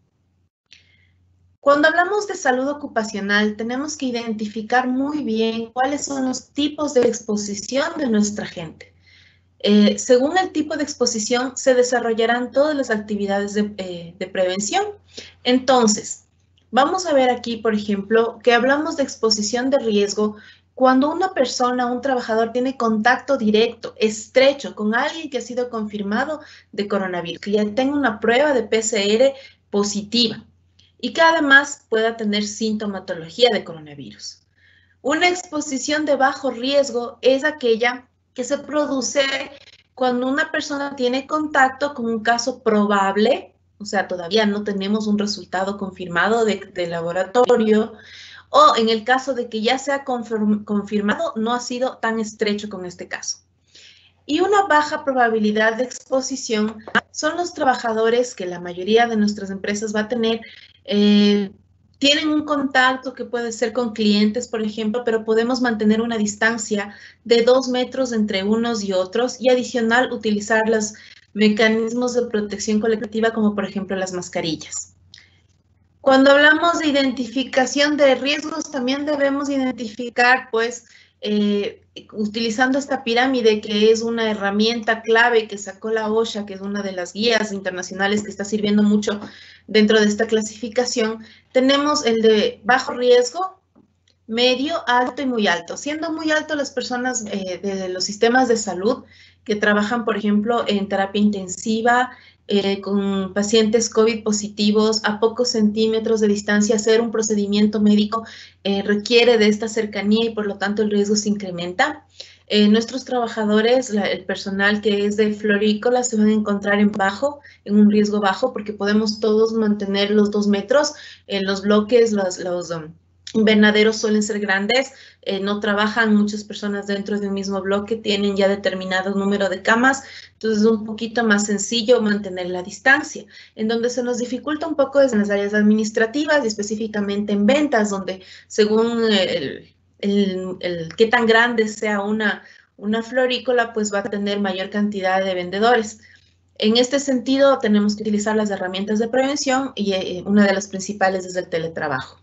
Cuando hablamos de salud ocupacional, tenemos que identificar muy bien cuáles son los tipos de exposición de nuestra gente. Según el tipo de exposición, se desarrollarán todas las actividades de prevención. Entonces, vamos a ver aquí, por ejemplo, que hablamos de exposición de riesgo cuando una persona, un trabajador, tiene contacto directo, estrecho, con alguien que ha sido confirmado de coronavirus, que ya tenga una prueba de PCR positiva y que además pueda tener sintomatología de coronavirus. Una exposición de bajo riesgo es aquella que se produce cuando una persona tiene contacto con un caso probable, o sea, todavía no tenemos un resultado confirmado de laboratorio, o en el caso de que ya sea confirmado, no ha sido tan estrecho con este caso. Y una baja probabilidad de exposición son los trabajadores que la mayoría de nuestras empresas va a tener, tienen un contacto que puede ser con clientes, por ejemplo, pero podemos mantener una distancia de 2 metros entre unos y otros y adicional utilizar los mecanismos de protección colectiva como por ejemplo las mascarillas. Cuando hablamos de identificación de riesgos, también debemos identificar, pues, utilizando esta pirámide que es una herramienta clave que sacó la OSHA, que es una de las guías internacionales que está sirviendo mucho dentro de esta clasificación, tenemos el de bajo riesgo, medio, alto y muy alto. Siendo muy alto las personas de los sistemas de salud que trabajan, por ejemplo, en terapia intensiva, con pacientes COVID positivos a pocos centímetros de distancia, hacer un procedimiento médico requiere de esta cercanía y por lo tanto el riesgo se incrementa. Nuestros trabajadores, el personal que es de florícola se van a encontrar en un riesgo bajo porque podemos todos mantener los 2 metros. En los bloques, los invernaderos suelen ser grandes, no trabajan muchas personas dentro de un mismo bloque, tienen ya determinado número de camas, entonces es un poquito más sencillo mantener la distancia. En donde se nos dificulta un poco es en las áreas administrativas y específicamente en ventas, donde según qué tan grande sea una florícola, pues va a tener mayor cantidad de vendedores. En este sentido, tenemos que utilizar las herramientas de prevención y una de las principales es el teletrabajo.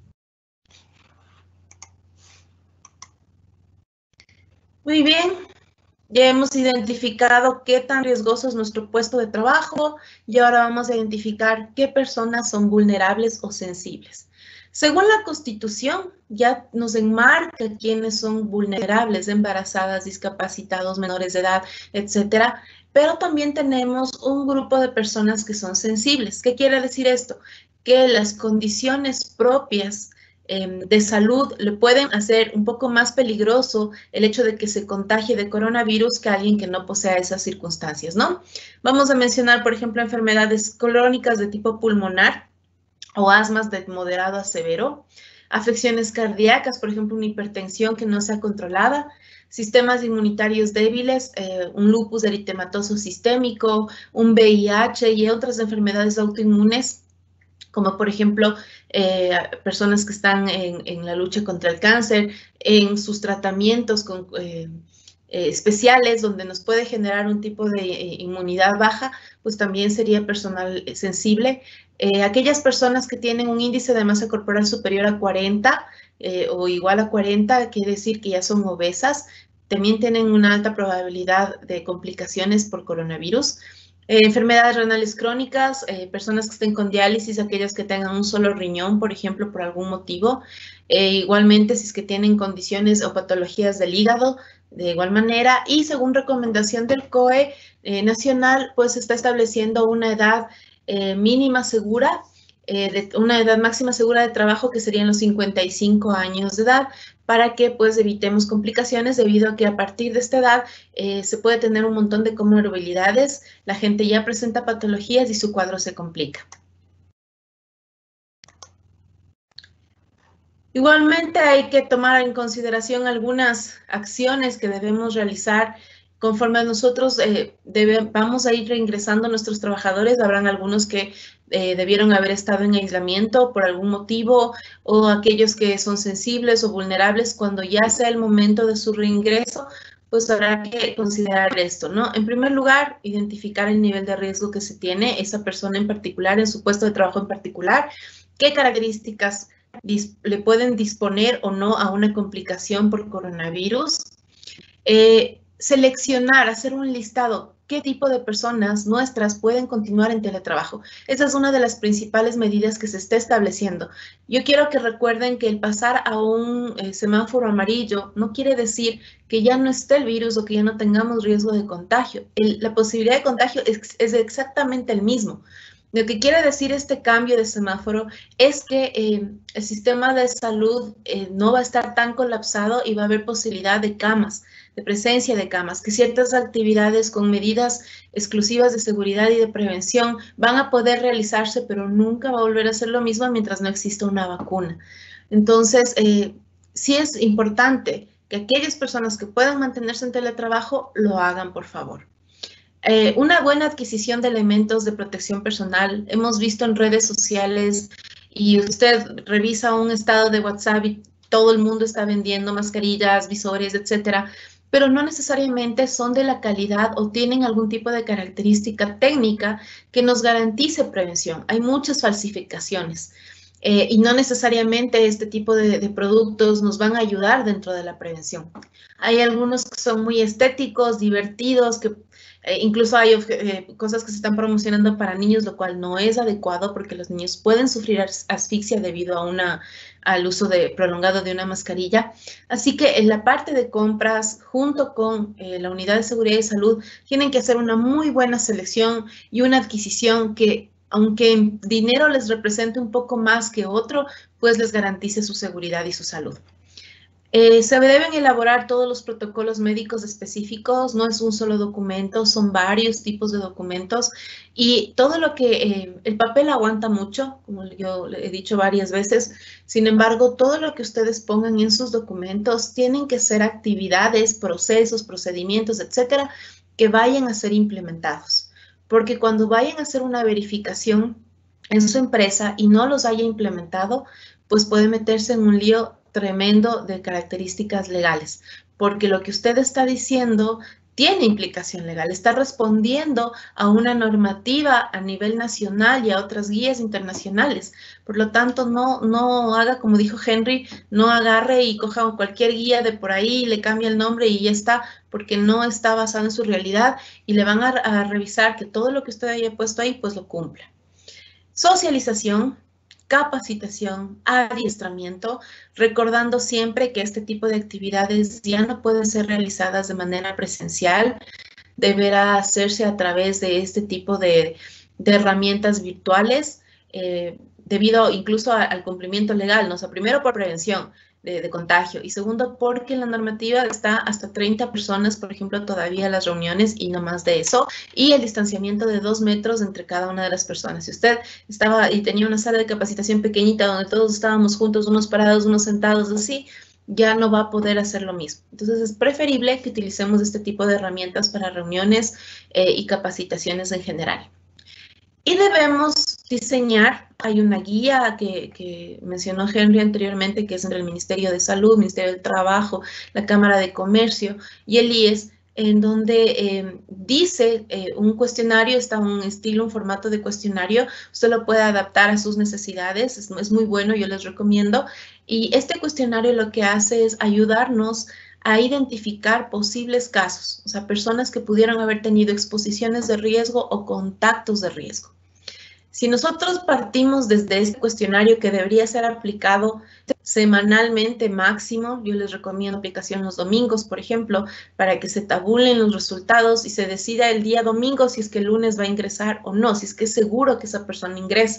Muy bien, ya hemos identificado qué tan riesgoso es nuestro puesto de trabajo y ahora vamos a identificar qué personas son vulnerables o sensibles. Según la Constitución, ya nos enmarca quiénes son vulnerables, embarazadas, discapacitados, menores de edad, etcétera, pero también tenemos un grupo de personas que son sensibles. ¿Qué quiere decir esto? Que las condiciones propias de salud le pueden hacer un poco más peligroso el hecho de que se contagie de coronavirus que alguien que no posea esas circunstancias, ¿no? Vamos a mencionar, por ejemplo, enfermedades crónicas de tipo pulmonar o asmas de moderado a severo, afecciones cardíacas, por ejemplo, una hipertensión que no sea controlada, sistemas inmunitarios débiles, un lupus eritematoso sistémico, un VIH y otras enfermedades autoinmunes, como por ejemplo personas que están en la lucha contra el cáncer, en sus tratamientos especiales donde nos puede generar un tipo de inmunidad baja, pues también sería personal sensible. Aquellas personas que tienen un índice de masa corporal superior a 40 o igual a 40, quiere decir que ya son obesas, también tienen una alta probabilidad de complicaciones por coronavirus. Enfermedades renales crónicas, personas que estén con diálisis, aquellas que tengan un solo riñón, por ejemplo, por algún motivo. Igualmente, si es que tienen condiciones o patologías del hígado, de igual manera. Y según recomendación del COE nacional, pues se está estableciendo una edad mínima segura, una edad máxima segura de trabajo que serían los 55 años de edad, para que pues evitemos complicaciones debido a que a partir de esta edad se puede tener un montón de comorbilidades, la gente ya presenta patologías y su cuadro se complica. Igualmente hay que tomar en consideración algunas acciones que debemos realizar conforme nosotros vamos a ir reingresando a nuestros trabajadores. Habrán algunos que debieron haber estado en aislamiento por algún motivo, o aquellos que son sensibles o vulnerables. Cuando ya sea el momento de su reingreso, pues habrá que considerar esto, ¿no? En primer lugar, identificar el nivel de riesgo que se tiene esa persona en particular, en su puesto de trabajo en particular, qué características le pueden disponer o no a una complicación por coronavirus. Seleccionar, hacer un listado, qué tipo de personas nuestras pueden continuar en teletrabajo. Esa es una de las principales medidas que se está estableciendo. Yo quiero que recuerden que el pasar a un semáforo amarillo no quiere decir que ya no esté el virus o que ya no tengamos riesgo de contagio. La posibilidad de contagio es exactamente el mismo. Lo que quiere decir este cambio de semáforo es que el sistema de salud no va a estar tan colapsado y va a haber posibilidad de camas, de presencia de camas, que ciertas actividades con medidas exclusivas de seguridad y de prevención van a poder realizarse, pero nunca va a volver a ser lo mismo mientras no exista una vacuna. Entonces, sí es importante que aquellas personas que puedan mantenerse en teletrabajo lo hagan, por favor. Una buena adquisición de elementos de protección personal. Hemos visto en redes sociales y usted revisa un estado de WhatsApp y todo el mundo está vendiendo mascarillas, visores, etcétera, pero no necesariamente son de la calidad o tienen algún tipo de característica técnica que nos garantice prevención. Hay muchas falsificaciones. Y no necesariamente este tipo de productos nos van a ayudar dentro de la prevención. Hay algunos que son muy estéticos, divertidos, que incluso hay cosas que se están promocionando para niños, lo cual no es adecuado porque los niños pueden sufrir asfixia debido al uso prolongado de una mascarilla. Así que en la parte de compras, junto con la Unidad de Seguridad y Salud, tienen que hacer una muy buena selección y una adquisición que, aunque en dinero les represente un poco más que otro, pues les garantice su seguridad y su salud. Se deben elaborar todos los protocolos médicos específicos, no es un solo documento, son varios tipos de documentos, y todo lo que el papel aguanta mucho, como yo le he dicho varias veces. Sin embargo, todo lo que ustedes pongan en sus documentos tienen que ser actividades, procesos, procedimientos, etcétera, que vayan a ser implementados. Porque cuando vayan a hacer una verificación en su empresa y no los haya implementado, pues puede meterse en un lío tremendo de características legales, porque lo que usted está diciendo tiene implicación legal, está respondiendo a una normativa a nivel nacional y a otras guías internacionales. Por lo tanto, no haga como dijo Henry, no agarre y coja cualquier guía de por ahí, le cambie el nombre y ya está, porque no está basado en su realidad y le van a revisar que todo lo que usted haya puesto ahí, pues lo cumpla. Socialización, capacitación, adiestramiento, recordando siempre que este tipo de actividades ya no pueden ser realizadas de manera presencial, deberá hacerse a través de este tipo de herramientas virtuales, debido incluso al cumplimiento legal, ¿no? O sea, primero por prevención de contagio y segundo porque en la normativa está hasta 30 personas, por ejemplo, todavía las reuniones y no más de eso, y el distanciamiento de 2 metros entre cada una de las personas. Si usted estaba y tenía una sala de capacitación pequeñita donde todos estábamos juntos, unos parados, unos sentados, así, ya no va a poder hacer lo mismo. Entonces es preferible que utilicemos este tipo de herramientas para reuniones y capacitaciones en general. Y debemos diseñar, hay una guía que mencionó Henry anteriormente, que es entre el Ministerio de Salud, Ministerio del Trabajo, la Cámara de Comercio y el IES, en donde dice un cuestionario, está un estilo, un formato de cuestionario, usted lo puede adaptar a sus necesidades, es muy bueno, yo les recomiendo. Y este cuestionario lo que hace es ayudarnos a identificar posibles casos, o sea, personas que pudieran haber tenido exposiciones de riesgo o contactos de riesgo. Si nosotros partimos desde este cuestionario que debería ser aplicado semanalmente máximo, yo les recomiendo aplicación los domingos, por ejemplo, para que se tabulen los resultados y se decida el día domingo si es que el lunes va a ingresar o no, si es que es seguro que esa persona ingrese.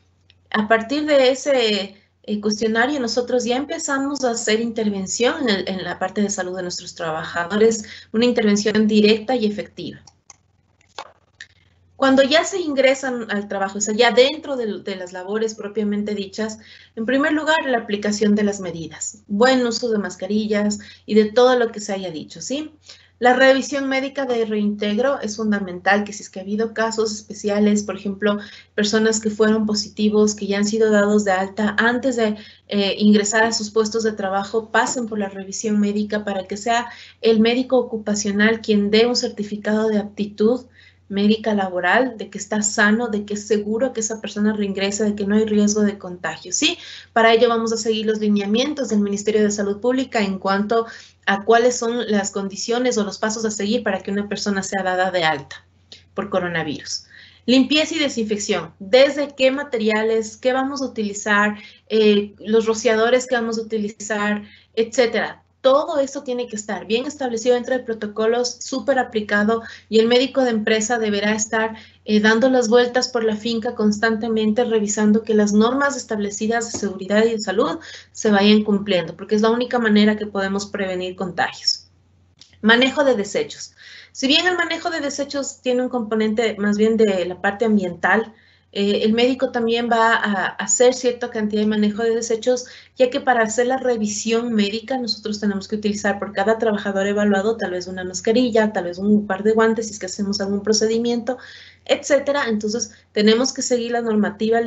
A partir de ese cuestionario, nosotros ya empezamos a hacer intervención en la parte de salud de nuestros trabajadores, una intervención directa y efectiva. Cuando ya se ingresan al trabajo, o sea, ya dentro de las labores propiamente dichas, en primer lugar, la aplicación de las medidas, buen uso de mascarillas y de todo lo que se haya dicho, ¿sí? La revisión médica de reintegro es fundamental, que si es que ha habido casos especiales, por ejemplo, personas que fueron positivos, que ya han sido dados de alta, antes de ingresar a sus puestos de trabajo, pasen por la revisión médica para que sea el médico ocupacional quien dé un certificado de aptitud médica laboral, de que está sano, de que es seguro que esa persona reingrese, de que no hay riesgo de contagio, ¿sí? Para ello vamos a seguir los lineamientos del Ministerio de Salud Pública en cuanto a cuáles son las condiciones o los pasos a seguir para que una persona sea dada de alta por coronavirus. Limpieza y desinfección, desde qué materiales, qué vamos a utilizar, los rociadores que vamos a utilizar, etcétera. Todo eso tiene que estar bien establecido dentro de protocolos, súper aplicado, y el médico de empresa deberá estar dando las vueltas por la finca constantemente, revisando que las normas establecidas de seguridad y de salud se vayan cumpliendo, porque es la única manera que podemos prevenir contagios. Manejo de desechos. Si bien el manejo de desechos tiene un componente más bien de la parte ambiental, el médico también va a hacer cierta cantidad de manejo de desechos, ya que para hacer la revisión médica nosotros tenemos que utilizar por cada trabajador evaluado tal vez una mascarilla, tal vez un par de guantes si es que hacemos algún procedimiento, etcétera. Entonces tenemos que seguir la normativa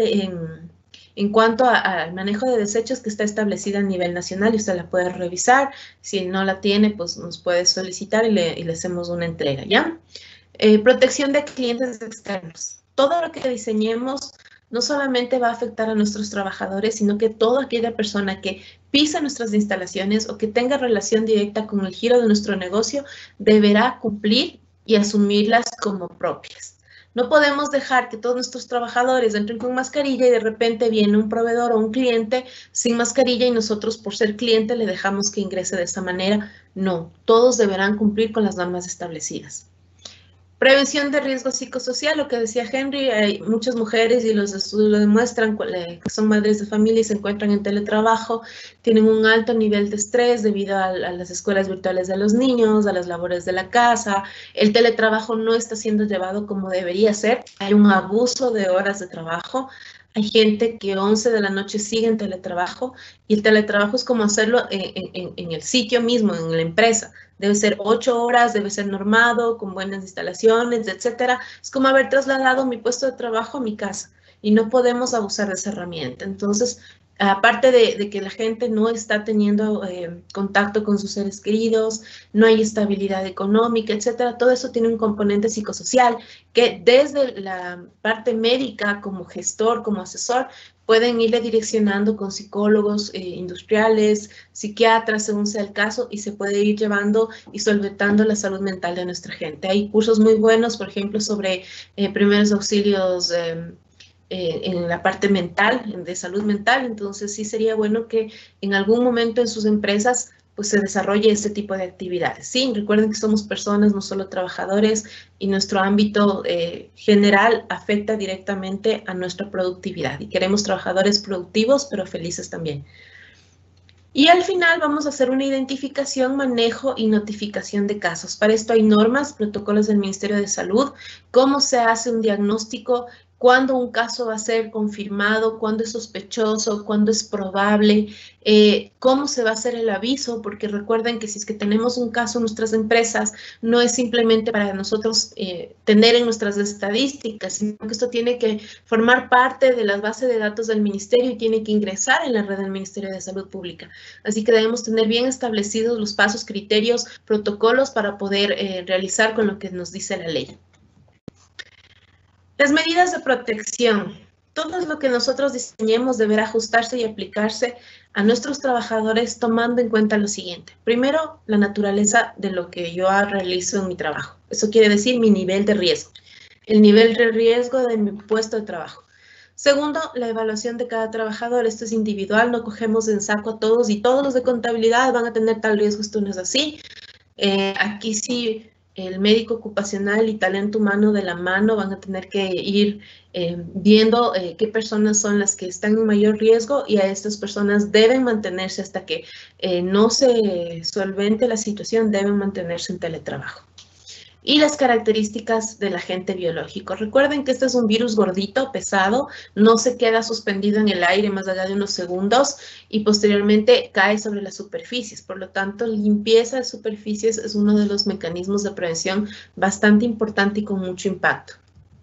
en cuanto al manejo de desechos que está establecida a nivel nacional, y usted la puede revisar. Si no la tiene, pues nos puede solicitar y le hacemos una entrega, ¿ya? Protección de clientes externos. Todo lo que diseñemos no solamente va a afectar a nuestros trabajadores, sino que toda aquella persona que pisa nuestras instalaciones o que tenga relación directa con el giro de nuestro negocio deberá cumplir y asumirlas como propias. No podemos dejar que todos nuestros trabajadores entren con mascarilla y de repente viene un proveedor o un cliente sin mascarilla y nosotros, por ser cliente, le dejamos que ingrese de esa manera. No, todos deberán cumplir con las normas establecidas. Prevención de riesgo psicosocial, lo que decía Henry, hay muchas mujeres y los estudios lo demuestran, que son madres de familia y se encuentran en teletrabajo, tienen un alto nivel de estrés debido a las escuelas virtuales de los niños, a las labores de la casa. El teletrabajo no está siendo llevado como debería ser, hay un abuso de horas de trabajo. Hay gente que 11 de la noche sigue en teletrabajo, y el teletrabajo es como hacerlo en el sitio mismo, en la empresa. Debe ser 8 horas, debe ser normado, con buenas instalaciones, etcétera. Es como haber trasladado mi puesto de trabajo a mi casa, y no podemos abusar de esa herramienta. Entonces, aparte de que la gente no está teniendo contacto con sus seres queridos, no hay estabilidad económica, etcétera, todo eso tiene un componente psicosocial que desde la parte médica, como gestor, como asesor, pueden irle direccionando con psicólogos industriales, psiquiatras, según sea el caso, y se puede ir llevando y solventando la salud mental de nuestra gente. Hay cursos muy buenos, por ejemplo, sobre primeros auxilios en la parte mental, de salud mental. Entonces sí sería bueno que en algún momento en sus empresas pues se desarrolle este tipo de actividades. Sí, recuerden que somos personas, no solo trabajadores, y nuestro ámbito general afecta directamente a nuestra productividad, y queremos trabajadores productivos pero felices también. Y al final vamos a hacer una identificación, manejo y notificación de casos. Para esto hay normas, protocolos del Ministerio de Salud, cómo se hace un diagnóstico, cuándo un caso va a ser confirmado, cuándo es sospechoso, cuándo es probable, cómo se va a hacer el aviso, porque recuerden que si es que tenemos un caso en nuestras empresas, no es simplemente para nosotros tener en nuestras estadísticas, sino que esto tiene que formar parte de la base de datos del ministerio y tiene que ingresar en la red del Ministerio de Salud Pública. Así que debemos tener bien establecidos los pasos, criterios, protocolos para poder realizar con lo que nos dice la ley. Las medidas de protección. Todo lo que nosotros diseñemos deberá ajustarse y aplicarse a nuestros trabajadores tomando en cuenta lo siguiente. Primero, la naturaleza de lo que yo realizo en mi trabajo. Eso quiere decir mi nivel de riesgo. El nivel de riesgo de mi puesto de trabajo. Segundo, la evaluación de cada trabajador. Esto es individual, no cogemos en saco a todos y todos los de contabilidad van a tener tal riesgo. Esto no es así. Aquí sí, el médico ocupacional y talento humano de la mano van a tener que ir viendo qué personas son las que están en mayor riesgo, y a estas personas deben mantenerse hasta que no se solvente la situación, deben mantenerse en teletrabajo. y las características del agente biológico. Recuerden que este es un virus gordito, pesado, no se queda suspendido en el aire más allá de unos segundos y posteriormente cae sobre las superficies. Por lo tanto, limpieza de superficies es uno de los mecanismos de prevención bastante importante y con mucho impacto.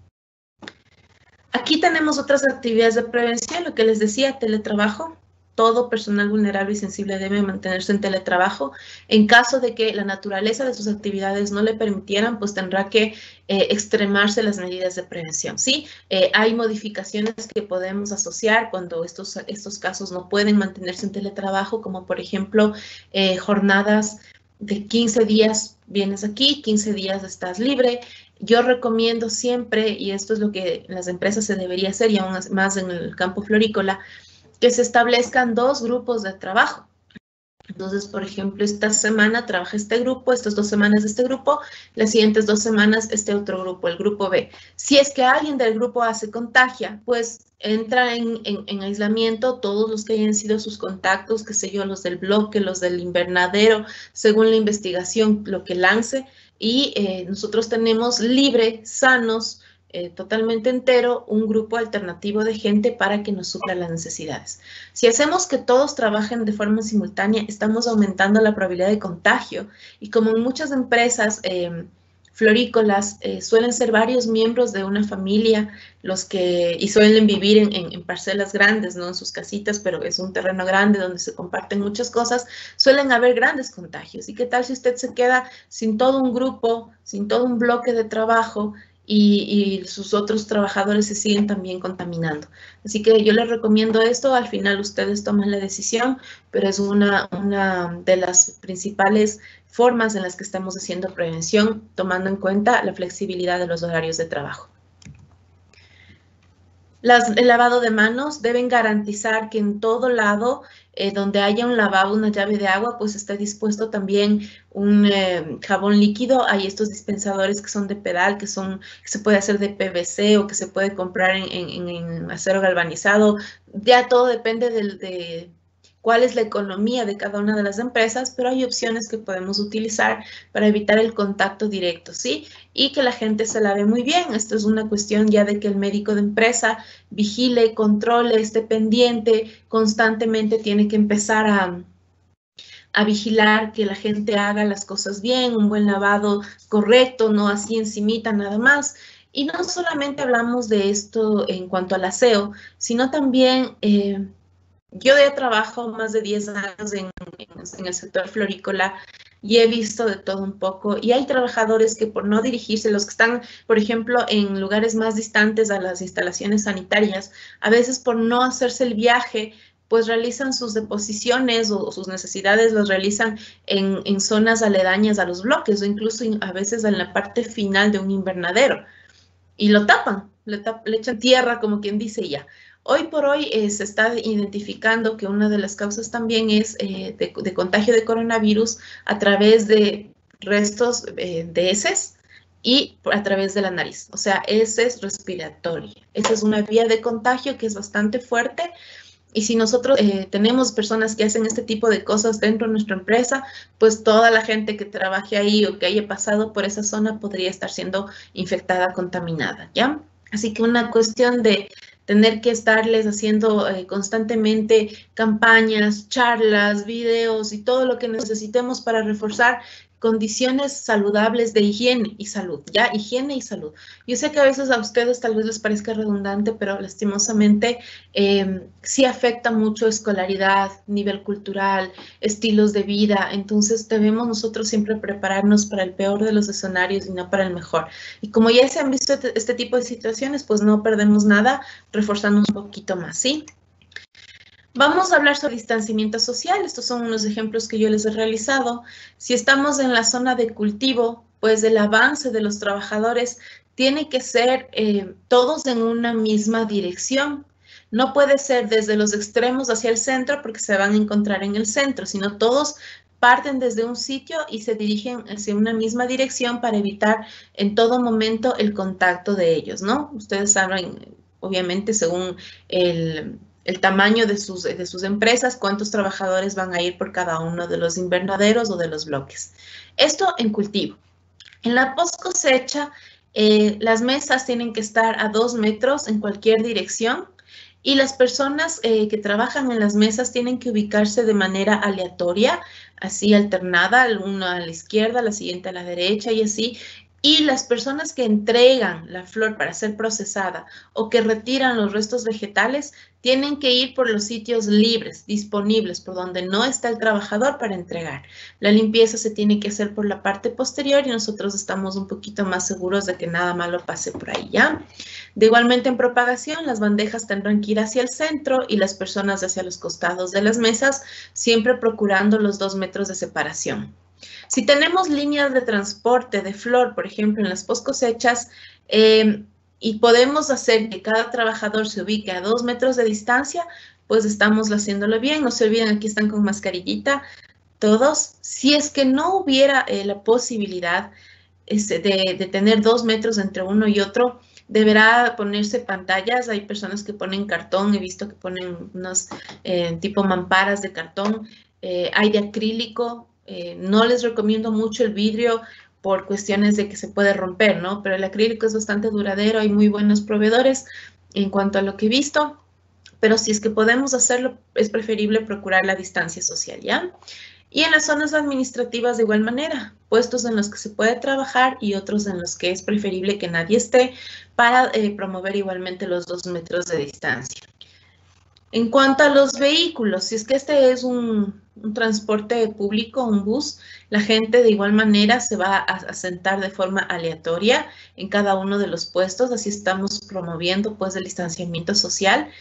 Aquí tenemos otras actividades de prevención, lo que les decía, teletrabajo. Todo personal vulnerable y sensible debe mantenerse en teletrabajo. En caso de que la naturaleza de sus actividades no le permitieran, pues tendrá que extremarse las medidas de prevención, ¿sí? Hay modificaciones que podemos asociar cuando estos casos no pueden mantenerse en teletrabajo, como por ejemplo jornadas de 15 días vienes aquí, 15 días estás libre. Yo recomiendo siempre, y esto es lo que en las empresas se debería hacer, y aún más en el campo florícola, que se establezcan 2 grupos de trabajo. Entonces, por ejemplo, esta semana trabaja este grupo, estas 2 semanas este grupo, las siguientes 2 semanas este otro grupo, el grupo B. Si es que alguien del grupo A se contagia, pues entra en aislamiento todos los que hayan sido sus contactos, qué sé yo, los del bloque, los del invernadero, según la investigación, lo que lance. Y nosotros tenemos libre, sanos, totalmente entero, un grupo alternativo de gente para que nos supla las necesidades. Si hacemos que todos trabajen de forma simultánea, estamos aumentando la probabilidad de contagio y como en muchas empresas florícolas suelen ser varios miembros de una familia y suelen vivir en parcelas grandes, ¿no? En sus casitas, pero es un terreno grande donde se comparten muchas cosas, suelen haber grandes contagios. ¿Y qué tal si usted se queda sin todo un grupo, sin todo un bloque de trabajo y sus otros trabajadores se siguen también contaminando? Así que yo les recomiendo esto, al final ustedes toman la decisión, pero es una de las principales formas en las que estamos haciendo prevención, tomando en cuenta la flexibilidad de los horarios de trabajo. El lavado de manos deben garantizar que en todo lado donde haya un lavabo, una llave de agua, pues esté dispuesto también un jabón líquido. Hay estos dispensadores que son de pedal, que se puede hacer de PVC o que se puede comprar en acero galvanizado. Ya todo depende de cuál es la economía de cada una de las empresas, pero hay opciones que podemos utilizar para evitar el contacto directo, ¿sí? Y que la gente se lave muy bien. Esto es una cuestión ya de que el médico de empresa vigile, controle, esté pendiente, constantemente tiene que empezar a vigilar que la gente haga las cosas bien, un buen lavado correcto, no así encimita nada más. Y no solamente hablamos de esto en cuanto al aseo, sino también yo ya trabajo más de 10 años en el sector florícola y he visto de todo un poco. Y hay trabajadores que por no dirigirse, los que están, por ejemplo, en lugares más distantes a las instalaciones sanitarias, a veces por no hacerse el viaje, pues realizan sus deposiciones o sus necesidades, los realizan en zonas aledañas a los bloques o incluso a veces en la parte final de un invernadero. Y lo tapan, le echan tierra, como quien dice, y ya. Hoy por hoy se está identificando que una de las causas también es de contagio de coronavirus a través de restos de heces y a través de la nariz. O sea, heces respiratoria. Esa es una vía de contagio que es bastante fuerte. Y si nosotros tenemos personas que hacen este tipo de cosas dentro de nuestra empresa, pues toda la gente que trabaje ahí o que haya pasado por esa zona podría estar siendo infectada, contaminada, ¿ya? Así que una cuestión de tener que estarles haciendo constantemente campañas, charlas, videos y todo lo que necesitemos para reforzar condiciones saludables de higiene y salud, ¿ya? Higiene y salud. Yo sé que a veces a ustedes tal vez les parezca redundante, pero lastimosamente sí afecta mucho escolaridad, nivel cultural, estilos de vida. Entonces debemos nosotros siempre prepararnos para el peor de los escenarios y no para el mejor. Y como ya se han visto este tipo de situaciones, pues no perdemos nada reforzando un poquito más, ¿sí? Vamos a hablar sobre distanciamiento social. Estos son unos ejemplos que yo les he realizado. Si estamos en la zona de cultivo, pues el avance de los trabajadores tiene que ser todos en una misma dirección. No puede ser desde los extremos hacia el centro porque se van a encontrar en el centro, sino todos parten desde un sitio y se dirigen hacia una misma dirección para evitar en todo momento el contacto de ellos, ¿no? Ustedes saben, obviamente, según el tamaño de sus empresas, cuántos trabajadores van a ir por cada uno de los invernaderos o de los bloques. Esto en cultivo. En la post cosecha, las mesas tienen que estar a 2 metros en cualquier dirección y las personas que trabajan en las mesas tienen que ubicarse de manera aleatoria, así alternada, una a la izquierda, la siguiente a la derecha y así. Y las personas que entregan la flor para ser procesada o que retiran los restos vegetales tienen que ir por los sitios libres, disponibles, por donde no está el trabajador para entregar. La limpieza se tiene que hacer por la parte posterior y nosotros estamos un poquito más seguros de que nada malo pase por ahí, ¿ya? De igualmente en propagación, las bandejas tendrán que ir hacia el centro y las personas hacia los costados de las mesas, siempre procurando los 2 metros de separación. Si tenemos líneas de transporte de flor, por ejemplo, en las post cosechas, y podemos hacer que cada trabajador se ubique a 2 metros de distancia, pues estamos haciéndolo bien. No se olviden, aquí están con mascarillita todos. Si es que no hubiera la posibilidad de tener 2 metros entre uno y otro, deberá ponerse pantallas. Hay personas que ponen cartón, he visto que ponen unos tipo mamparas de cartón, hay de acrílico. No les recomiendo mucho el vidrio por cuestiones de que se puede romper, ¿no? Pero el acrílico es bastante duradero, hay muy buenos proveedores en cuanto a lo que he visto, pero si es que podemos hacerlo, es preferible procurar la distancia social, ¿ya? Y en las zonas administrativas de igual manera, puestos en los que se puede trabajar y otros en los que es preferible que nadie esté para promover igualmente los 2 metros de distancia. En cuanto a los vehículos, si es que este es un transporte público, un bus, la gente de igual manera se va a sentar de forma aleatoria en cada uno de los puestos, así estamos promoviendo pues el distanciamiento social.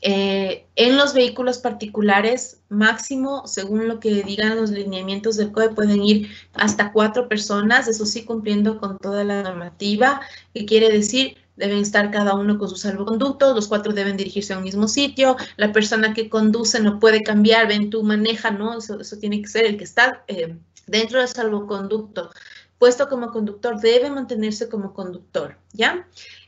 En los vehículos particulares, máximo, según lo que digan los lineamientos del COE, pueden ir hasta 4 personas, eso sí cumpliendo con toda la normativa, que quiere decir deben estar cada uno con su salvoconducto, los 4 deben dirigirse a un mismo sitio, la persona que conduce no puede cambiar, ven tú maneja, ¿no? Eso tiene que ser el que está dentro del salvoconducto, puesto como conductor, debe mantenerse como conductor, ¿ya?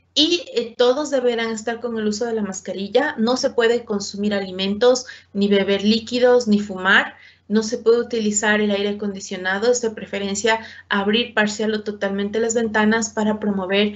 Y todos deberán estar con el uso de la mascarilla, no se puede consumir alimentos, ni beber líquidos, ni fumar. No se puede utilizar el aire acondicionado, es de preferencia abrir parcial o totalmente las ventanas para promover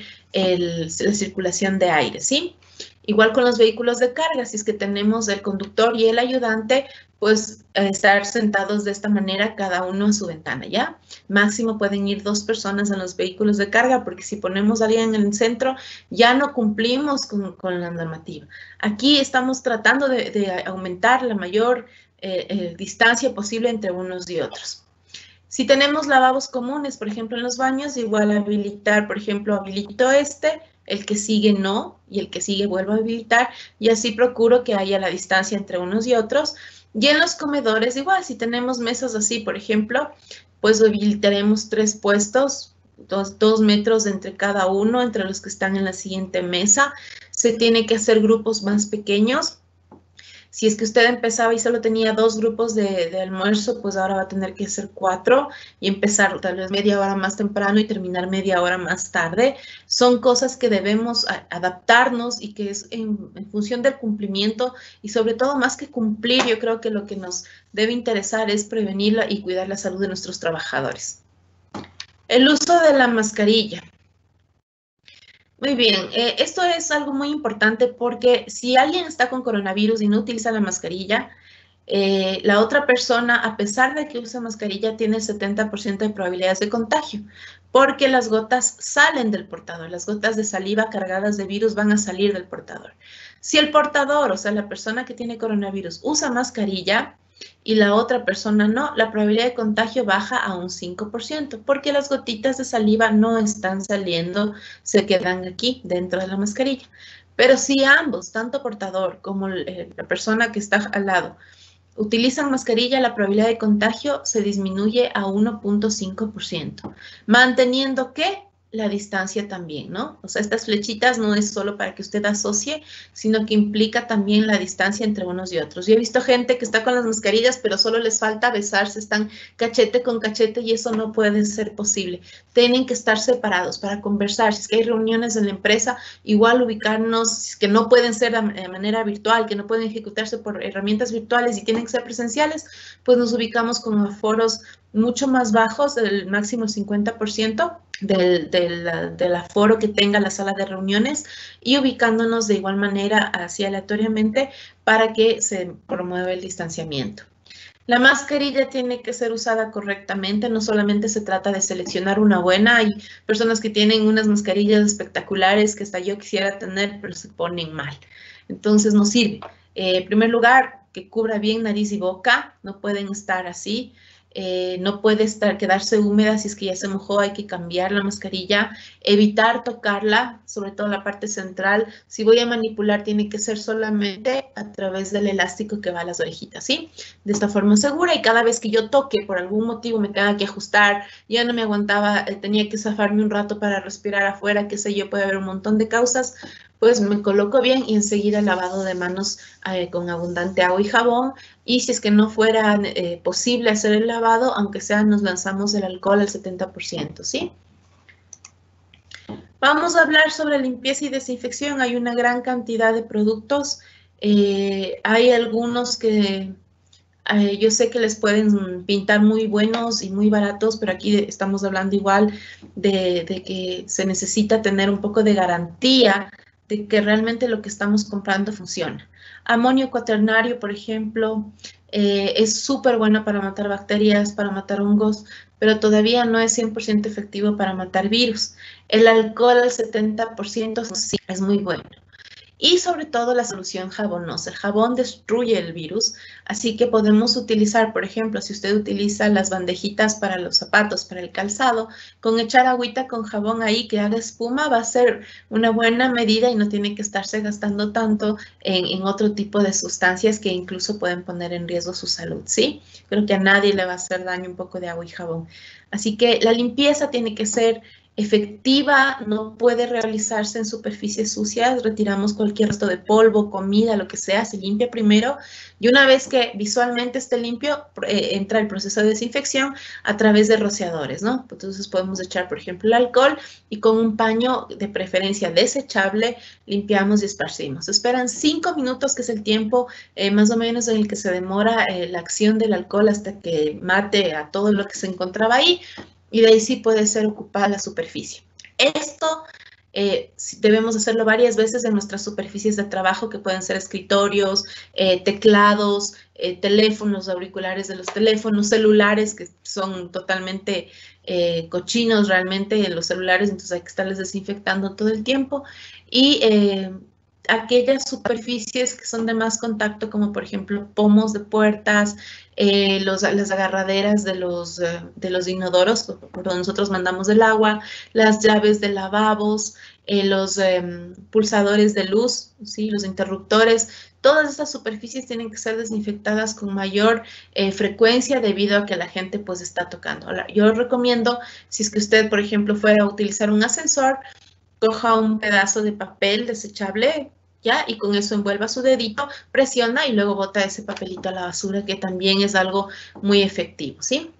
la circulación de aire, ¿sí? Igual con los vehículos de carga, si es que tenemos el conductor y el ayudante, pues estar sentados de esta manera cada uno a su ventana, ¿ya? Máximo pueden ir 2 personas en los vehículos de carga, porque si ponemos a alguien en el centro, ya no cumplimos con la normativa. Aquí estamos tratando de aumentar la mayor distancia posible entre unos y otros. Si tenemos lavabos comunes, por ejemplo, en los baños, igual habilitar, por ejemplo, habilito el que sigue no, y el que sigue vuelvo a habilitar, y así procuro que haya la distancia entre unos y otros. Y en los comedores, igual, si tenemos mesas así, por ejemplo, pues habilitaremos 3 puestos, 2 metros entre cada uno, entre los que están en la siguiente mesa. Se tiene que hacer grupos más pequeños. Si es que usted empezaba y solo tenía 2 grupos de almuerzo, pues ahora va a tener que hacer 4 y empezar tal vez media hora más temprano y terminar media hora más tarde. Son cosas que debemos adaptarnos y que es en función del cumplimiento y sobre todo más que cumplir, yo creo que lo que nos debe interesar es prevenir y cuidar la salud de nuestros trabajadores. El uso de la mascarilla. Muy bien, esto es algo muy importante porque si alguien está con coronavirus y no utiliza la mascarilla, la otra persona, a pesar de que usa mascarilla, tiene el 70% de probabilidades de contagio, porque las gotas salen del portador, las gotas de saliva cargadas de virus van a salir del portador. Si el portador, o sea, la persona que tiene coronavirus, usa mascarilla, y la otra persona no, la probabilidad de contagio baja a un 5%, porque las gotitas de saliva no están saliendo, se quedan aquí dentro de la mascarilla. Pero si ambos, tanto portador como la persona que está al lado, utilizan mascarilla, la probabilidad de contagio se disminuye a 1.5%, manteniendo que la distancia también, ¿no? O sea, estas flechitas no es solo para que usted asocie, sino que implica también la distancia entre unos y otros. Yo he visto gente que está con las mascarillas, pero solo les falta besarse, están cachete con cachete y eso no puede ser posible. Tienen que estar separados para conversar. Si es que hay reuniones en la empresa, igual ubicarnos, que no pueden ser de manera virtual, que no pueden ejecutarse por herramientas virtuales y tienen que ser presenciales, pues nos ubicamos con aforos mucho más bajos, del máximo el 50% del aforo que tenga la sala de reuniones, y ubicándonos de igual manera así aleatoriamente para que se promueva el distanciamiento. La mascarilla tiene que ser usada correctamente, no solamente se trata de seleccionar una buena, hay personas que tienen unas mascarillas espectaculares que hasta yo quisiera tener, pero se ponen mal. Entonces no sirve. En primer lugar, que cubra bien nariz y boca, no pueden estar así. No puede quedarse húmeda, si es que ya se mojó, hay que cambiar la mascarilla, evitar tocarla, sobre todo la parte central. Si voy a manipular, tiene que ser solamente a través del elástico que va a las orejitas, ¿sí? De esta forma segura, y cada vez que yo toque, por algún motivo me tenga que ajustar, ya no me aguantaba, tenía que zafarme un rato para respirar afuera, qué sé yo, puede haber un montón de causas, pues me coloco bien y enseguida lavado de manos con abundante agua y jabón. Y si es que no fuera posible hacer el lavado, aunque sea, nos lanzamos el alcohol al 70%, ¿sí? Vamos a hablar sobre limpieza y desinfección. Hay una gran cantidad de productos. Hay algunos que yo sé que les pueden pintar muy buenos y muy baratos, pero aquí estamos hablando igual de que se necesita tener un poco de garantía de que realmente lo que estamos comprando funciona. Amonio cuaternario, por ejemplo, es súper bueno para matar bacterias, para matar hongos, pero todavía no es 100% efectivo para matar virus. El alcohol al 70% sí es muy bueno. Y sobre todo la solución jabonosa. El jabón destruye el virus, así que podemos utilizar, por ejemplo, si usted utiliza las bandejitas para los zapatos, para el calzado, con echar agüita con jabón ahí que haga espuma va a ser una buena medida y no tiene que estarse gastando tanto en otro tipo de sustancias que incluso pueden poner en riesgo su salud, ¿sí? Creo que a nadie le va a hacer daño un poco de agua y jabón. Así que la limpieza tiene que ser efectiva, no puede realizarse en superficies sucias, retiramos cualquier resto de polvo, comida, lo que sea, se limpia primero, y una vez que visualmente esté limpio, entra el proceso de desinfección a través de rociadores, ¿no? Entonces podemos echar, por ejemplo, el alcohol y con un paño de preferencia desechable limpiamos y esparcimos. Esperan 5 minutos, que es el tiempo más o menos en el que se demora la acción del alcohol hasta que mate a todo lo que se encontraba ahí. Y de ahí sí puede ser ocupada la superficie. Esto debemos hacerlo varias veces en nuestras superficies de trabajo, que pueden ser escritorios, teclados, teléfonos, auriculares de los teléfonos, celulares que son totalmente cochinos realmente en los celulares, entonces hay que estarles desinfectando todo el tiempo. Y aquellas superficies que son de más contacto, como por ejemplo pomos de puertas, las agarraderas de los inodoros, por donde nosotros mandamos el agua, las llaves de lavabos, los pulsadores de luz, ¿sí? Los interruptores, todas estas superficies tienen que ser desinfectadas con mayor frecuencia debido a que la gente pues está tocando. Ahora, yo recomiendo, si es que usted, por ejemplo, fuera a utilizar un ascensor, coja un pedazo de papel desechable, ¿ya? Y con eso envuelva su dedito, presiona y luego bota ese papelito a la basura, que también es algo muy efectivo, ¿sí?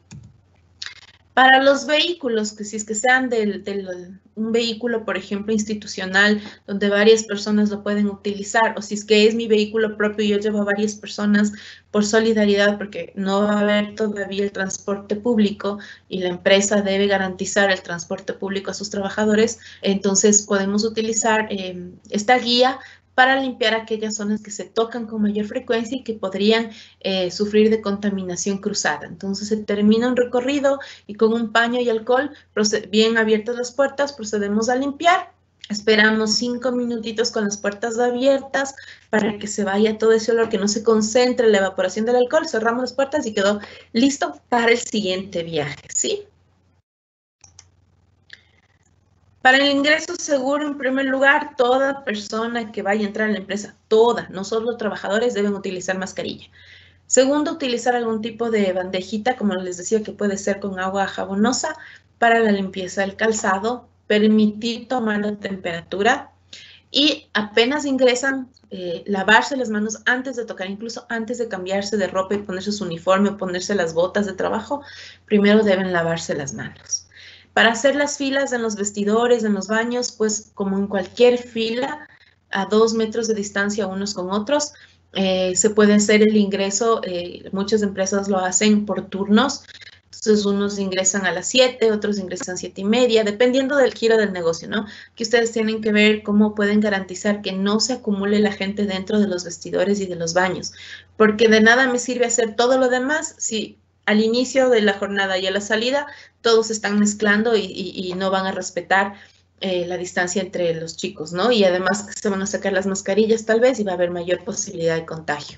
Para los vehículos, que si es que sean un vehículo, por ejemplo, institucional, donde varias personas lo pueden utilizar, o si es que es mi vehículo propio y yo llevo a varias personas por solidaridad, porque no va a haber todavía el transporte público y la empresa debe garantizar el transporte público a sus trabajadores, entonces podemos utilizar esta guía para limpiar aquellas zonas que se tocan con mayor frecuencia y que podrían sufrir de contaminación cruzada. Entonces se termina un recorrido y con un paño y alcohol, bien abiertas las puertas, procedemos a limpiar. Esperamos 5 minutitos con las puertas abiertas para que se vaya todo ese olor, que no se concentre la evaporación del alcohol. Cerramos las puertas y quedó listo para el siguiente viaje, ¿sí? Para el ingreso seguro, en primer lugar, toda persona que vaya a entrar a la empresa, toda, no solo los trabajadores, deben utilizar mascarilla. Segundo, utilizar algún tipo de bandejita, como les decía, que puede ser con agua jabonosa para la limpieza del calzado, permitir tomar la temperatura y apenas ingresan, lavarse las manos antes de tocar, incluso antes de cambiarse de ropa y ponerse su uniforme o ponerse las botas de trabajo, primero deben lavarse las manos. Para hacer las filas en los vestidores, en los baños, pues como en cualquier fila, a 2 metros de distancia unos con otros, se puede hacer el ingreso, muchas empresas lo hacen por turnos. Entonces, unos ingresan a las 7, otros ingresan 7:30, dependiendo del giro del negocio, ¿no? Que ustedes tienen que ver cómo pueden garantizar que no se acumule la gente dentro de los vestidores y de los baños, porque de nada me sirve hacer todo lo demás si al inicio de la jornada y a la salida todos se están mezclando y no van a respetar la distancia entre los chicos, ¿no? Y además se van a sacar las mascarillas tal vez y va a haber mayor posibilidad de contagio.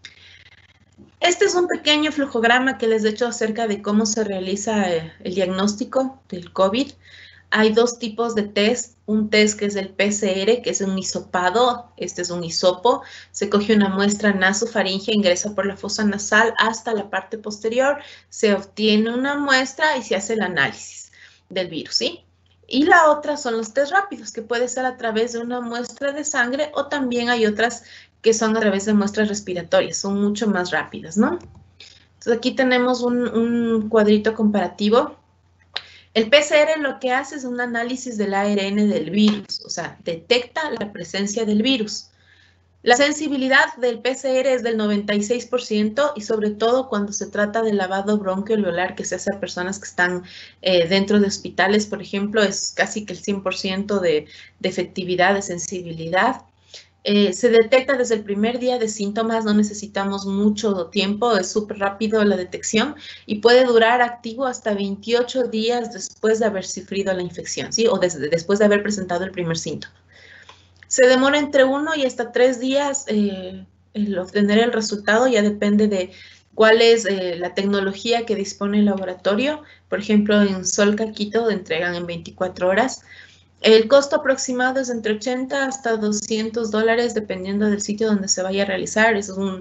Este es un pequeño flujograma que les he hecho acerca de cómo se realiza el diagnóstico del COVID. Hay dos tipos de test. Un test que es el PCR, que es un hisopado. Este es un hisopo. Se coge una muestra nasofaringea, ingresa por la fosa nasal hasta la parte posterior. Se obtiene una muestra y se hace el análisis del virus, ¿sí? Y la otra son los test rápidos, que puede ser a través de una muestra de sangre o también hay otras que son a través de muestras respiratorias, son mucho más rápidas, ¿no? Entonces aquí tenemos un cuadrito comparativo. El PCR lo que hace es un análisis del ARN del virus, o sea, detecta la presencia del virus. La sensibilidad del PCR es del 96% y sobre todo cuando se trata de lavado bronquiolveolar que se hace a personas que están dentro de hospitales, por ejemplo, es casi que el 100% de efectividad, de sensibilidad. Se detecta desde el primer día de síntomas, no necesitamos mucho tiempo, es súper rápido la detección y puede durar activo hasta 28 días después de haber sufrido la infección, ¿sí? O después de haber presentado el primer síntoma. Se demora entre 1 y hasta 3 días el obtener el resultado, ya depende de cuál es la tecnología que dispone el laboratorio. Por ejemplo, en Solca, Quito, entregan en 24 horas. El costo aproximado es entre 80 hasta $200, dependiendo del sitio donde se vaya a realizar. Eso es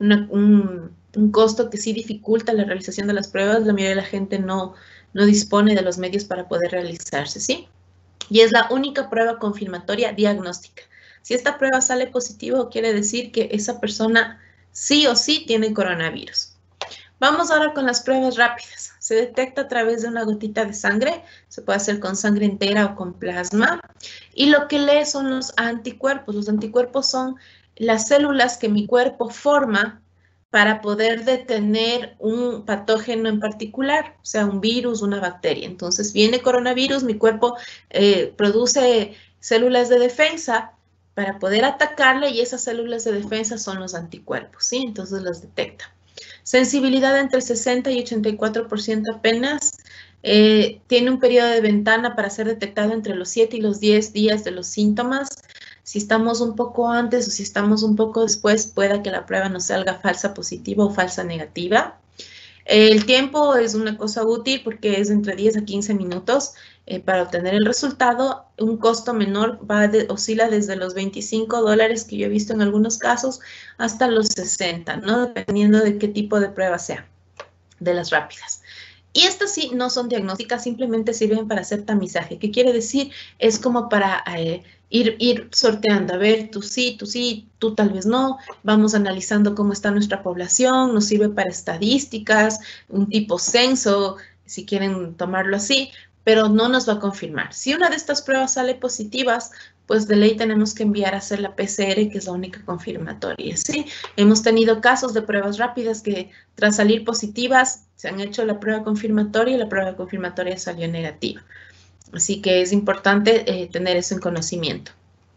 un costo que sí dificulta la realización de las pruebas. La mayoría de la gente no dispone de los medios para poder realizarse, ¿sí? Y es la única prueba confirmatoria diagnóstica. Si esta prueba sale positivo, quiere decir que esa persona sí o sí tiene coronavirus. Vamos ahora con las pruebas rápidas. Se detecta a través de una gotita de sangre, se puede hacer con sangre entera o con plasma, y lo que lee son los anticuerpos. Los anticuerpos son las células que mi cuerpo forma para poder detener un patógeno en particular, o sea, un virus, una bacteria. Entonces, viene coronavirus, mi cuerpo produce células de defensa para poder atacarle y esas células de defensa son los anticuerpos, ¿sí? Entonces, los detecta. Sensibilidad entre 60 y 84% apenas. Tiene un periodo de ventana para ser detectado entre los 7 y los 10 días de los síntomas. Si estamos un poco antes o si estamos un poco después, pueda que la prueba nos salga falsa positiva o falsa negativa. El tiempo es una cosa útil porque es entre 10 a 15 minutos para obtener el resultado. Un costo menor oscila desde los $25 que yo he visto en algunos casos hasta los 60, ¿no? Dependiendo de qué tipo de prueba sea, de las rápidas. Y estas sí no son diagnósticas, simplemente sirven para hacer tamizaje. ¿Qué quiere decir? Es como para ir sorteando, a ver, tú sí, tú tal vez no. Vamos analizando cómo está nuestra población, nos sirve para estadísticas, un tipo censo, si quieren tomarlo así, pero no nos va a confirmar. Si una de estas pruebas sale positivas, pues de ley tenemos que enviar a hacer la PCR, que es la única confirmatoria, ¿sí? Hemos tenido casos de pruebas rápidas que tras salir positivas se han hecho la prueba confirmatoria y la prueba confirmatoria salió negativa. Así que es importante tener eso en conocimiento.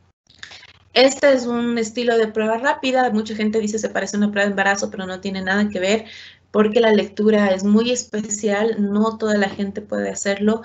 Este es un estilo de prueba rápida. Mucha gente dice se parece a una prueba de embarazo, pero no tiene nada que ver porque la lectura es muy especial. No toda la gente puede hacerlo.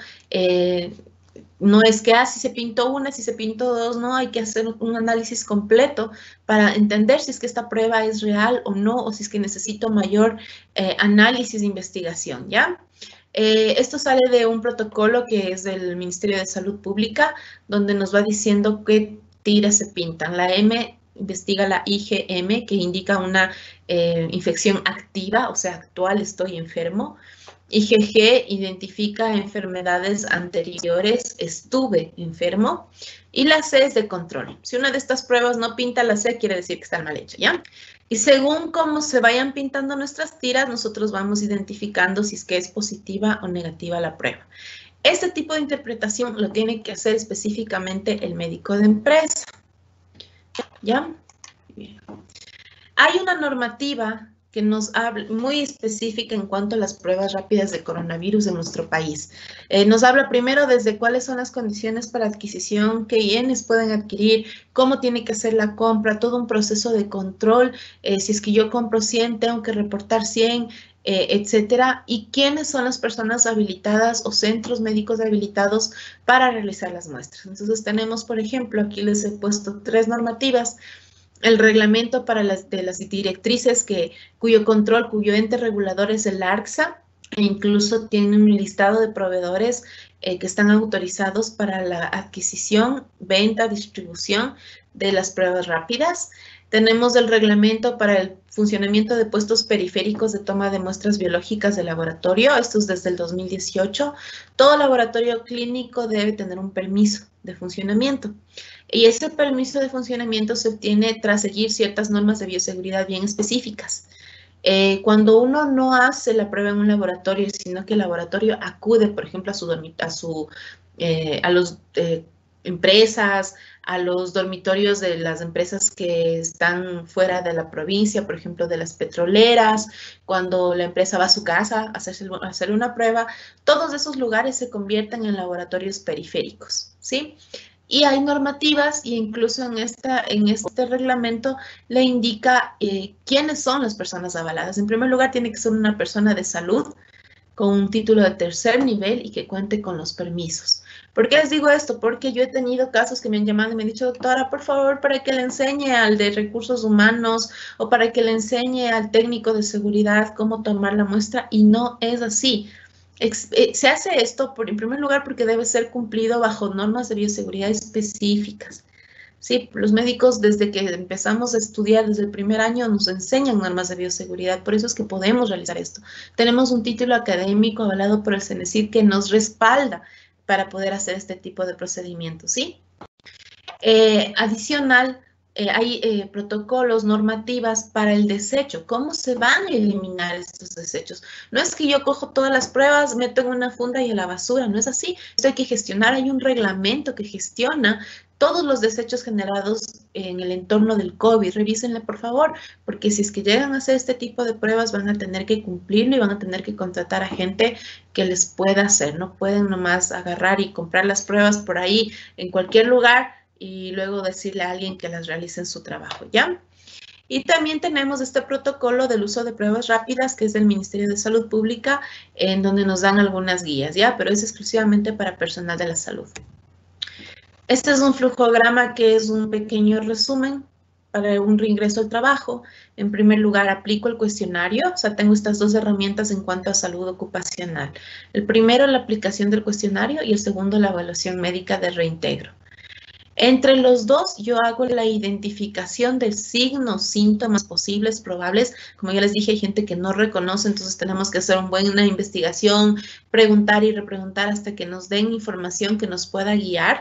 No es que, si se pintó una, si se pintó dos, no, hay que hacer un análisis completo para entender si es que esta prueba es real o no, o si es que necesito mayor análisis de investigación, ¿ya? Esto sale de un protocolo que es del Ministerio de Salud Pública, donde nos va diciendo qué tiras se pintan. La M investiga la IgM, que indica una infección activa, o sea, actual, estoy enfermo. IgG identifica enfermedades anteriores, estuve enfermo, y la C es de control. Si una de estas pruebas no pinta la C, quiere decir que está mal hecha, ¿ya? Y según cómo se vayan pintando nuestras tiras, nosotros vamos identificando si es que es positiva o negativa la prueba. Este tipo de interpretación lo tiene que hacer específicamente el médico de empresa, ¿ya? Bien. Hay una normativa que nos habla muy específica en cuanto a las pruebas rápidas de coronavirus en nuestro país. Nos habla primero desde cuáles son las condiciones para adquisición, qué bienes pueden adquirir, cómo tiene que hacer la compra, todo un proceso de control. Si es que yo compro 100, tengo que reportar 100, etcétera, y quiénes son las personas habilitadas o centros médicos habilitados para realizar las muestras. Entonces tenemos, por ejemplo, aquí les he puesto 3 normativas. El reglamento para de las directrices cuyo control, cuyo ente regulador es el ARCSA, e incluso tiene un listado de proveedores que están autorizados para la adquisición, venta, distribución de las pruebas rápidas. Tenemos el reglamento para el funcionamiento de puestos periféricos de toma de muestras biológicas de laboratorio. Esto es desde el 2018. Todo laboratorio clínico debe tener un permiso de funcionamiento. Y ese permiso de funcionamiento se obtiene tras seguir ciertas normas de bioseguridad bien específicas. Cuando uno no hace la prueba en un laboratorio, sino que el laboratorio acude, por ejemplo, a las empresas, a los dormitorios de las empresas que están fuera de la provincia, por ejemplo, de las petroleras, cuando la empresa va a su casa a hacer una prueba, todos esos lugares se convierten en laboratorios periféricos, ¿sí? Y hay normativas y incluso en este reglamento le indica quiénes son las personas avaladas. En primer lugar, tiene que ser una persona de salud con un título de tercer nivel y que cuente con los permisos. ¿Por qué les digo esto? Porque yo he tenido casos que me han llamado y me han dicho, doctora, por favor, para que le enseñe al de recursos humanos o para que le enseñe al técnico de seguridad cómo tomar la muestra, y no es así. Se hace esto, en primer lugar, porque debe ser cumplido bajo normas de bioseguridad específicas. Sí, los médicos desde que empezamos a estudiar, desde el primer año, nos enseñan normas de bioseguridad, por eso es que podemos realizar esto. Tenemos un título académico avalado por el CENESID que nos respalda para poder hacer este tipo de procedimientos, ¿sí? Adicional, hay protocolos, normativas para el desecho. ¿Cómo se van a eliminar estos desechos? No es que yo cojo todas las pruebas, meto en una funda y a la basura, no es así. Esto hay que gestionar, hay un reglamento que gestiona todos los desechos generados en el entorno del COVID. Revísenle, por favor, porque si es que llegan a hacer este tipo de pruebas, van a tener que cumplirlo y van a tener que contratar a gente que les pueda hacer. No pueden nomás agarrar y comprar las pruebas por ahí en cualquier lugar y luego decirle a alguien que las realice en su trabajo, ¿ya? Y también tenemos este protocolo del uso de pruebas rápidas, que es del Ministerio de Salud Pública, en donde nos dan algunas guías, ¿ya? Pero es exclusivamente para personal de la salud. Este es un flujograma que es un pequeño resumen para un reingreso al trabajo. En primer lugar, aplico el cuestionario. O sea, tengo estas 2 herramientas en cuanto a salud ocupacional. El primero, la aplicación del cuestionario, y el segundo, la evaluación médica de reintegro. Entre los dos, yo hago la identificación de signos, síntomas posibles, probables. Como ya les dije, hay gente que no reconoce, entonces tenemos que hacer una buena investigación, preguntar y repreguntar hasta que nos den información que nos pueda guiar.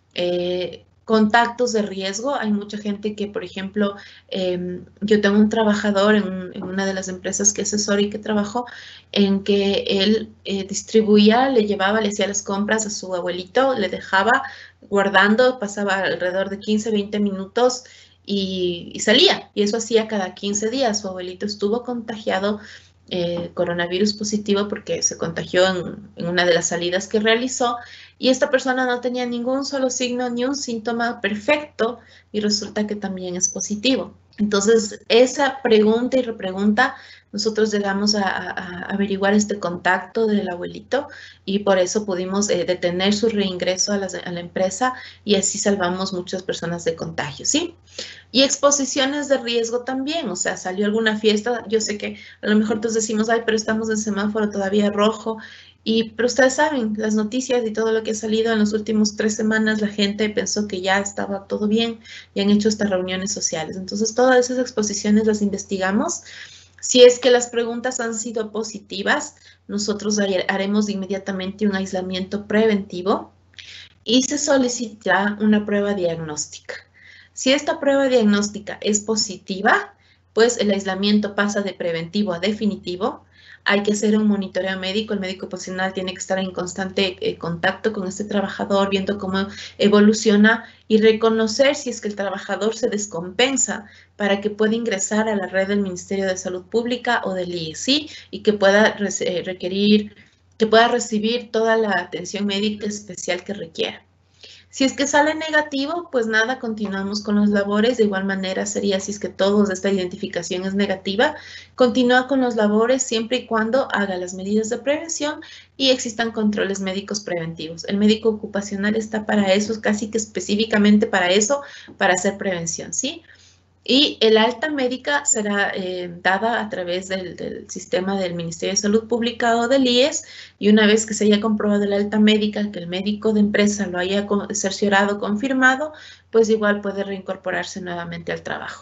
Contactos de riesgo. Hay mucha gente que, por ejemplo, yo tengo un trabajador en una de las empresas que asesoro y que trabajó, en que él distribuía, le llevaba, le hacía las compras a su abuelito, le dejaba guardando, pasaba alrededor de 15, 20 minutos y salía. Y eso hacía cada 15 días. Su abuelito estuvo contagiado, coronavirus positivo, porque se contagió en una de las salidas que realizó, y esta persona no tenía ningún solo signo ni un síntoma perfecto y resulta que también es positivo. Entonces, esa pregunta y repregunta, nosotros llegamos a averiguar este contacto del abuelito y por eso pudimos detener su reingreso a la empresa y así salvamos muchas personas de contagio, ¿sí? Y exposiciones de riesgo también, o sea, salió alguna fiesta, yo sé que a lo mejor todos decimos, ay, pero estamos en semáforo todavía rojo, pero ustedes saben, las noticias y todo lo que ha salido en las últimas 3 semanas, la gente pensó que ya estaba todo bien y han hecho estas reuniones sociales. Entonces, todas esas exposiciones las investigamos. Si es que las preguntas han sido positivas, nosotros haremos inmediatamente un aislamiento preventivo y se solicita una prueba diagnóstica. Si esta prueba diagnóstica es positiva, pues el aislamiento pasa de preventivo a definitivo. hay que hacer un monitoreo médico. El médico ocupacional tiene que estar en constante contacto con este trabajador, viendo cómo evoluciona y reconocer si es que el trabajador se descompensa para que pueda ingresar a la red del Ministerio de Salud Pública o del IESI y que pueda recibir toda la atención médica especial que requiera. Si es que sale negativo, pues nada, continuamos con las labores. De igual manera sería, si es que toda esta identificación es negativa, continúa con las labores siempre y cuando haga las medidas de prevención y existan controles médicos preventivos. El médico ocupacional está para eso, casi que específicamente para eso, para hacer prevención, ¿sí? Y el alta médica será dada a través del sistema del Ministerio de Salud Pública o del IES, y una vez que se haya comprobado el alta médica, que el médico de empresa lo haya cerciorado, confirmado, pues igual puede reincorporarse nuevamente al trabajo.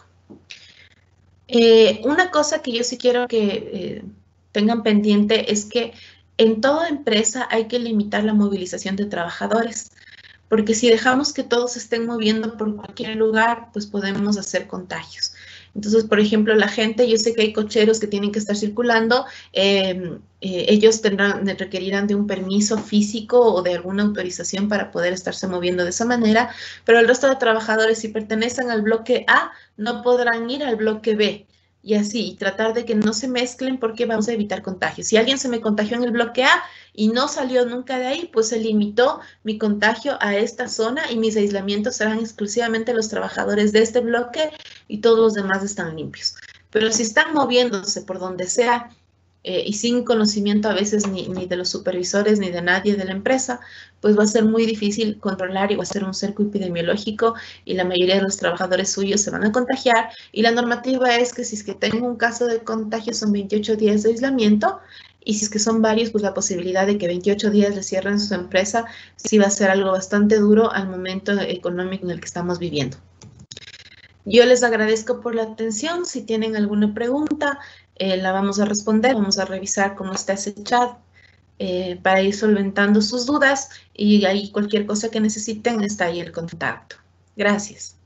Una cosa que yo sí quiero que tengan pendiente es que en toda empresa hay que limitar la movilización de trabajadores, porque si dejamos que todos se estén moviendo por cualquier lugar, pues podemos hacer contagios. Entonces, por ejemplo, la gente, yo sé que hay cocheros que tienen que estar circulando, ellos requerirán de un permiso físico o de alguna autorización para poder estarse moviendo de esa manera, pero el resto de trabajadores, si pertenecen al bloque A, no podrán ir al bloque B. Y así, y tratar de que no se mezclen porque vamos a evitar contagios. Si alguien se me contagió en el bloque A y no salió nunca de ahí, pues se limitó mi contagio a esta zona y mis aislamientos serán exclusivamente los trabajadores de este bloque y todos los demás están limpios. Pero si están moviéndose por donde sea y sin conocimiento a veces ni de los supervisores ni de nadie de la empresa, pues va a ser muy difícil controlar y va a ser un cerco epidemiológico y la mayoría de los trabajadores suyos se van a contagiar. Y la normativa es que si es que tengo un caso de contagio son 28 días de aislamiento, y si es que son varios, pues la posibilidad de que 28 días le cierren su empresa sí va a ser algo bastante duro al momento económico en el que estamos viviendo. Yo les agradezco por la atención. Si tienen alguna pregunta, la vamos a responder. Vamos a revisar cómo está ese chat para ir solventando sus dudas, y ahí cualquier cosa que necesiten está ahí el contacto. Gracias.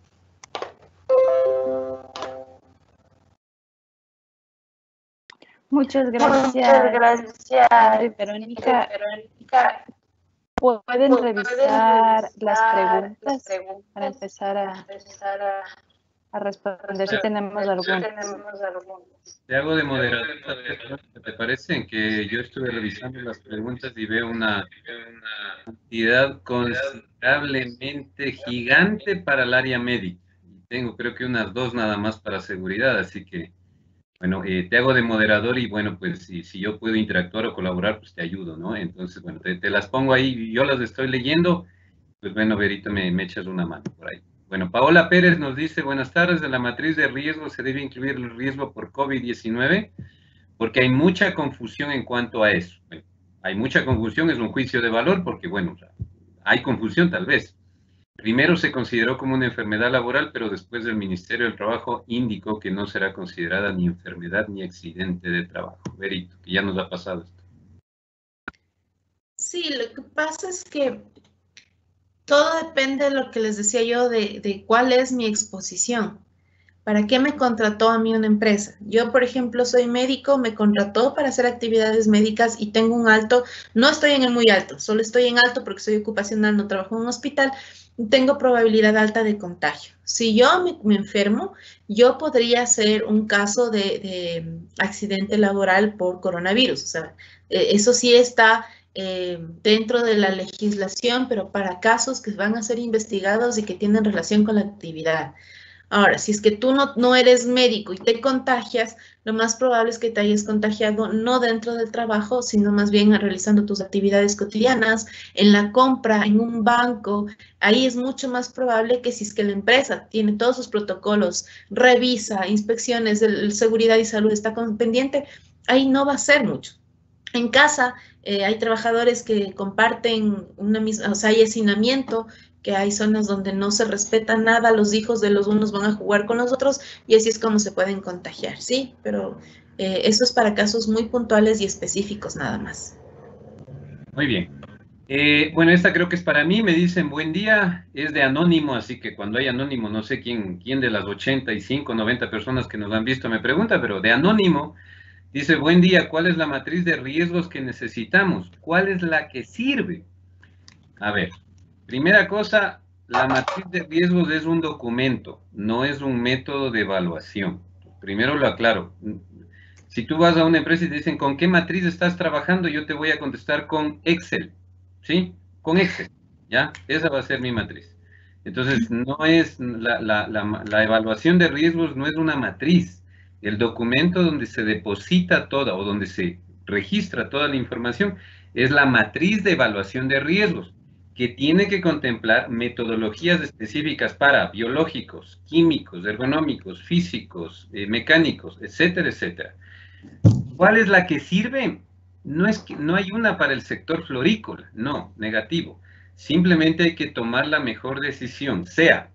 Muchas gracias, Verónica. ¿Pueden revisar las preguntas para empezar a responder si tenemos algunas? Te hago de moderador. ¿Te parece? Que yo estuve revisando las preguntas y veo una cantidad considerablemente gigante para el área médica. Tengo creo que unas 2 nada más para seguridad, así que bueno, te hago de moderador y bueno, pues si yo puedo interactuar o colaborar, pues te ayudo, ¿no? Entonces, bueno, te las pongo ahí, yo las estoy leyendo, pues bueno, Verito, me echas una mano por ahí. Bueno, Paola Pérez nos dice, buenas tardes, en la matriz de riesgo se debe incluir el riesgo por COVID-19, porque hay mucha confusión en cuanto a eso. Bueno, hay mucha confusión, es un juicio de valor, porque bueno, o sea, hay confusión tal vez. Primero se consideró como una enfermedad laboral, pero después el Ministerio del Trabajo indicó que no será considerada ni enfermedad ni accidente de trabajo. Verito, que ya nos ha pasado esto. Sí, lo que pasa es que todo depende de lo que les decía yo, de cuál es mi exposición. ¿Para qué me contrató a mí una empresa? Yo, por ejemplo, soy médico, me contrató para hacer actividades médicas y tengo un alto, no estoy en el muy alto, solo estoy en alto porque soy ocupacional, no trabajo en un hospital, tengo probabilidad alta de contagio. Si yo me enfermo, yo podría ser un caso de accidente laboral por coronavirus. O sea, eso sí está dentro de la legislación, pero para casos que van a ser investigados y que tienen relación con la actividad. Ahora, si es que tú no eres médico y te contagias, lo más probable es que te hayas contagiado no dentro del trabajo, sino más bien realizando tus actividades cotidianas, en la compra, en un banco. Ahí es mucho más probable que si es que la empresa tiene todos sus protocolos, revisa, inspecciones de seguridad y salud, está pendiente, ahí no va a ser mucho. En casa hay trabajadores que comparten una misma, o sea, hay hacinamiento, que hay zonas donde no se respeta nada, los hijos de los unos van a jugar con los otros y así es como se pueden contagiar, ¿sí? Pero eso es para casos muy puntuales y específicos nada más. Muy bien. Bueno, esta creo que es para mí, me dicen buen día, es de anónimo, así que cuando hay anónimo, no sé quién de las 85, 90 personas que nos han visto me pregunta, pero de anónimo, Dice, buen día, ¿cuál es la matriz de riesgos que necesitamos? ¿Cuál es la que sirve? A ver, primera cosa, la matriz de riesgos es un documento, no es un método de evaluación. Primero lo aclaro. Si tú vas a una empresa y te dicen, ¿con qué matriz estás trabajando? Yo te voy a contestar con Excel, ¿sí? Con Excel, ¿ya? Esa va a ser mi matriz. Entonces, no es la evaluación de riesgos no es una matriz. El documento donde se deposita toda o donde se registra toda la información es la matriz de evaluación de riesgos, que tiene que contemplar metodologías específicas para biológicos, químicos, ergonómicos, físicos, mecánicos, etcétera, etcétera. ¿Cuál es la que sirve? No es que no hay una para el sector florícola, no, negativo. Simplemente hay que tomar la mejor decisión, sea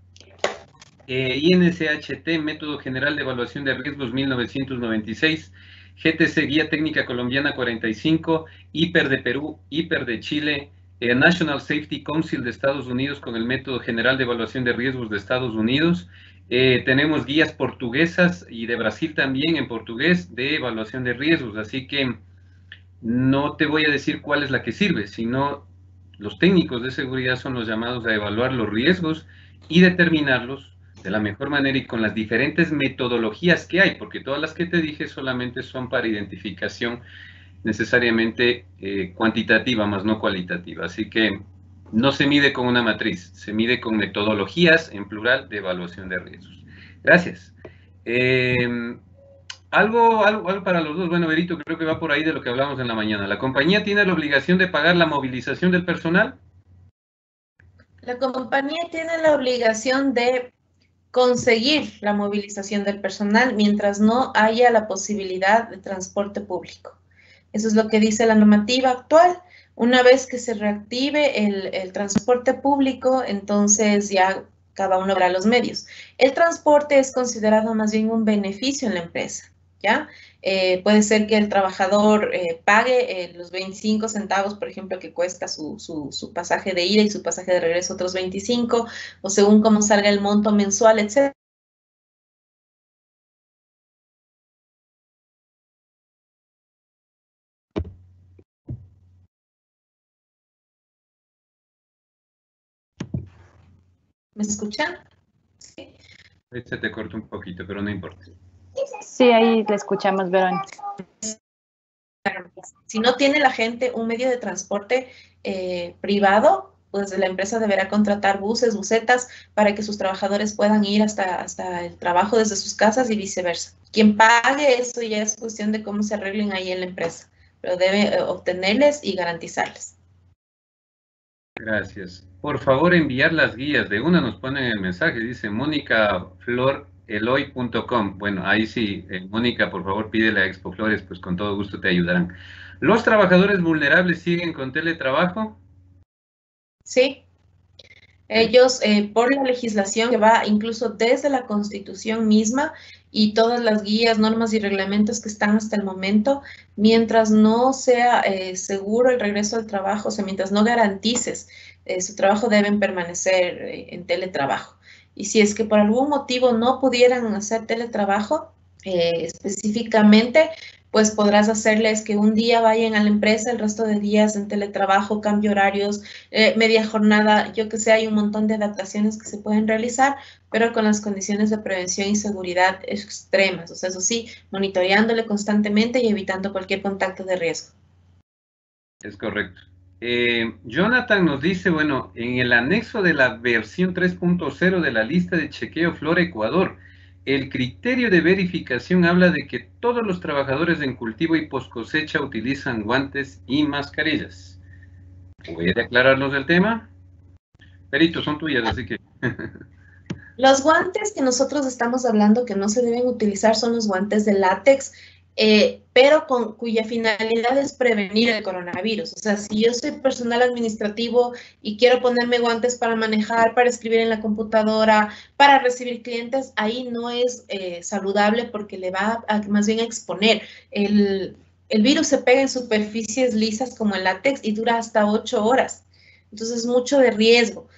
INSHT, Método General de Evaluación de Riesgos 1996, GTC, Guía Técnica Colombiana 45, IPER de Perú, IPER de Chile, National Safety Council de Estados Unidos con el Método General de Evaluación de Riesgos de Estados Unidos. Tenemos guías portuguesas y de Brasil también en portugués de evaluación de riesgos, así que no te voy a decir cuál es la que sirve, sino los técnicos de seguridad son los llamados a evaluar los riesgos y determinarlos de la mejor manera y con las diferentes metodologías que hay, porque todas las que te dije solamente son para identificación necesariamente cuantitativa, más no cualitativa. Así que no se mide con una matriz, se mide con metodologías, en plural, de evaluación de riesgos. Gracias. Algo para los dos. Bueno, Berito, creo que va por ahí de lo que hablamos en la mañana. ¿La compañía tiene la obligación de pagar la movilización del personal? La compañía tiene la obligación de conseguir la movilización del personal mientras no haya la posibilidad de transporte público. Eso es lo que dice la normativa actual. Una vez que se reactive el transporte público, entonces ya cada uno verá los medios. El transporte es considerado más bien un beneficio en la empresa, ¿ya? Puede ser que el trabajador pague los 25 centavos, por ejemplo, que cuesta su pasaje de ida y su pasaje de regreso otros 25, o según cómo salga el monto mensual, etc. ¿Me escuchan? Sí. Se te corta un poquito, pero no importa. Sí, ahí le escuchamos, Verónica. Si no tiene la gente un medio de transporte privado, pues la empresa deberá contratar buses, busetas, para que sus trabajadores puedan ir hasta el trabajo desde sus casas y viceversa. Quien pague eso ya es cuestión de cómo se arreglen ahí en la empresa, pero debe obtenerles y garantizarles. Gracias. Por favor, enviar las guías. De una nos ponen el mensaje, dice monicafloreloy.com. Bueno, ahí sí, Mónica, por favor, pídele a Expo Flores, pues con todo gusto te ayudarán. ¿Los trabajadores vulnerables siguen con teletrabajo? Sí. Ellos, por la legislación que va incluso desde la Constitución misma y todas las guías, normas y reglamentos que están hasta el momento, mientras no sea seguro el regreso al trabajo, o sea, mientras no garantices su trabajo, deben permanecer en teletrabajo. Y si es que por algún motivo no pudieran hacer teletrabajo específicamente, pues podrás hacerles que un día vayan a la empresa, el resto de días en teletrabajo, cambio horarios, media jornada, yo que sé, hay un montón de adaptaciones que se pueden realizar, pero con las condiciones de prevención y seguridad extremas. O sea, eso sí, monitoreándole constantemente y evitando cualquier contacto de riesgo. Es correcto. Jonathan nos dice, bueno, en el anexo de la versión 3.0 de la lista de chequeo Flora Ecuador, el criterio de verificación habla de que todos los trabajadores en cultivo y post cosecha utilizan guantes y mascarillas. ¿Puede aclararnos el tema? Perito, son tuyas, así que... Los guantes que nosotros estamos hablando que no se deben utilizar son los guantes de látex, pero cuya finalidad es prevenir el coronavirus. O sea, si yo soy personal administrativo y quiero ponerme guantes para manejar, para escribir en la computadora, para recibir clientes, ahí no es saludable porque le va a más bien a exponer. El virus se pega en superficies lisas como el látex y dura hasta 8 horas. Entonces, mucho de riesgo.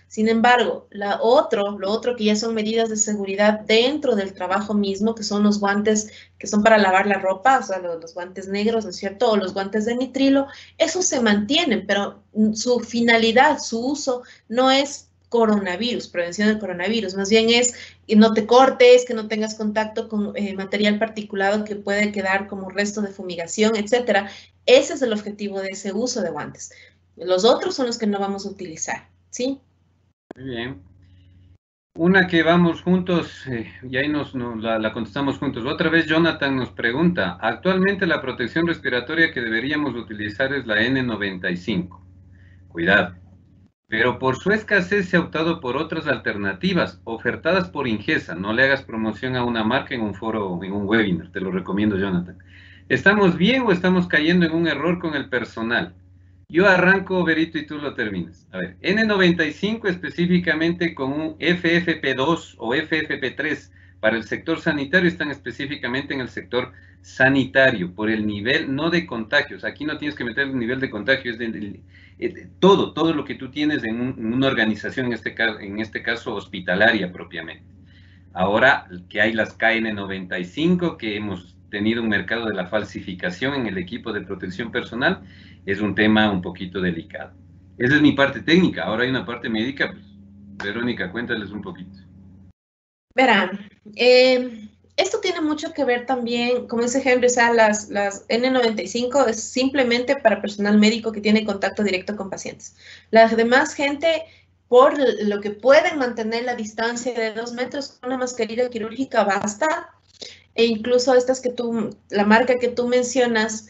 Sin embargo, lo otro que ya son medidas de seguridad dentro del trabajo mismo, que son los guantes que son para lavar la ropa, o sea, los guantes negros, ¿no es cierto? O los guantes de nitrilo, esos se mantienen, pero su finalidad, su uso, no es coronavirus, prevención del coronavirus, más bien es que no te cortes, que no tengas contacto con material particulado que puede quedar como resto de fumigación, etcétera. Ese es el objetivo de ese uso de guantes. Los otros son los que no vamos a utilizar, ¿sí? Muy bien. Una que vamos juntos, y ahí la contestamos juntos. Otra vez Jonathan nos pregunta, actualmente la protección respiratoria que deberíamos utilizar es la N95. Cuidado. Pero por su escasez se ha optado por otras alternativas ofertadas por Ingesa. No le hagas promoción a una marca en un foro o en un webinar, te lo recomiendo, Jonathan. ¿Estamos bien o estamos cayendo en un error con el personal? Yo arranco, Berito, y tú lo terminas. A ver, N95 específicamente con un FFP2 o FFP3 para el sector sanitario, están específicamente en el sector sanitario, por el nivel, no de contagios. Aquí no tienes que meter el nivel de contagio, es todo lo que tú tienes en una organización, en este caso hospitalaria propiamente. Ahora que hay las KN95, que hemos tenido un mercado de la falsificación en el equipo de protección personal, es un tema un poquito delicado. Esa es mi parte técnica. Ahora hay una parte médica, pues, Verónica, cuéntales un poquito. Verán, esto tiene mucho que ver también, como dice Henry, o sea, las N95 es simplemente para personal médico que tiene contacto directo con pacientes. La demás gente, por lo que pueden mantener la distancia de 2 metros con una mascarilla quirúrgica basta, e incluso estas la marca que tú mencionas,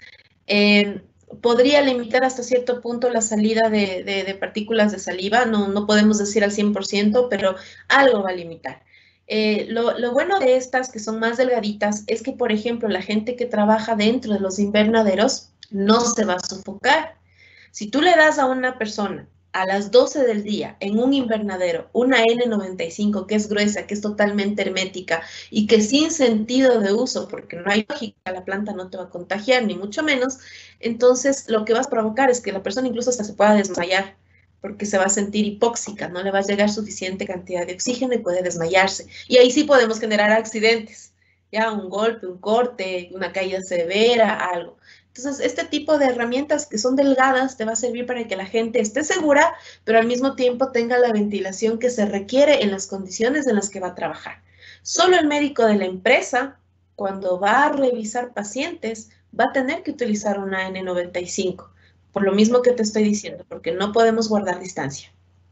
podría limitar hasta cierto punto la salida de partículas de saliva, no podemos decir al 100%, pero algo va a limitar. Lo bueno de estas que son más delgaditas es que, por ejemplo, la gente que trabaja dentro de los invernaderos no se va a sofocar. Si tú le das a una persona a las 12 del día en un invernadero una N95 que es gruesa, que es totalmente hermética y que sin sentido de uso, porque no hay lógica, la planta no te va a contagiar, ni mucho menos, entonces lo que vas a provocar es que la persona incluso hasta se pueda desmayar, porque se va a sentir hipóxica, no le va a llegar suficiente cantidad de oxígeno y puede desmayarse. Y ahí sí podemos generar accidentes, ya un golpe, un corte, una caída severa, algo. Entonces, este tipo de herramientas que son delgadas te va a servir para que la gente esté segura, pero al mismo tiempo tenga la ventilación que se requiere en las condiciones en las que va a trabajar. Solo el médico de la empresa, cuando va a revisar pacientes, va a tener que utilizar una N95. Por lo mismo que te estoy diciendo, porque no podemos guardar distancia.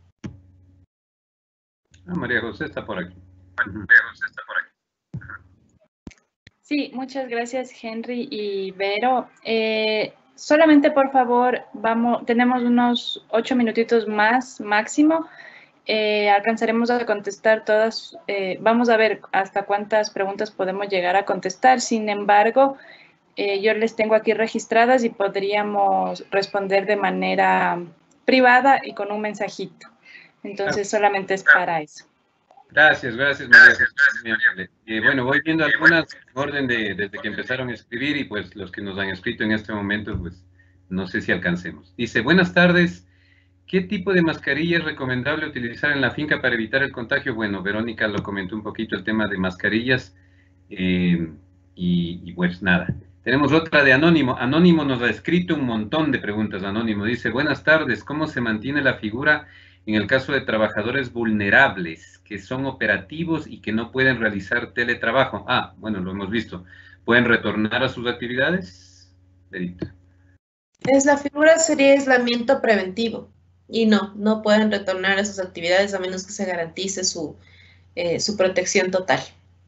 María José está por aquí. Sí, muchas gracias, Henry y Vero. Solamente, por favor, tenemos unos 8 minutitos más máximo. Alcanzaremos a contestar todas. Vamos a ver hasta cuántas preguntas podemos llegar a contestar. Sin embargo, yo les tengo aquí registradas y podríamos responder de manera privada y con un mensajito. Entonces, solamente es para eso. Gracias, María. Bueno, voy viendo algunas en orden desde que empezaron a escribir y pues los que nos han escrito en este momento, pues no sé si alcancemos. Dice, buenas tardes, ¿qué tipo de mascarilla es recomendable utilizar en la finca para evitar el contagio? Bueno, Verónica lo comentó un poquito el tema de mascarillas y pues nada. Tenemos otra de Anónimo. Anónimo nos ha escrito un montón de preguntas. Anónimo dice, buenas tardes, ¿cómo se mantiene la figura en el caso de trabajadores vulnerables que son operativos y que no pueden realizar teletrabajo? Ah, bueno, lo hemos visto. ¿Pueden retornar a sus actividades? Berito. La figura sería aislamiento preventivo y no pueden retornar a sus actividades a menos que se garantice su protección total.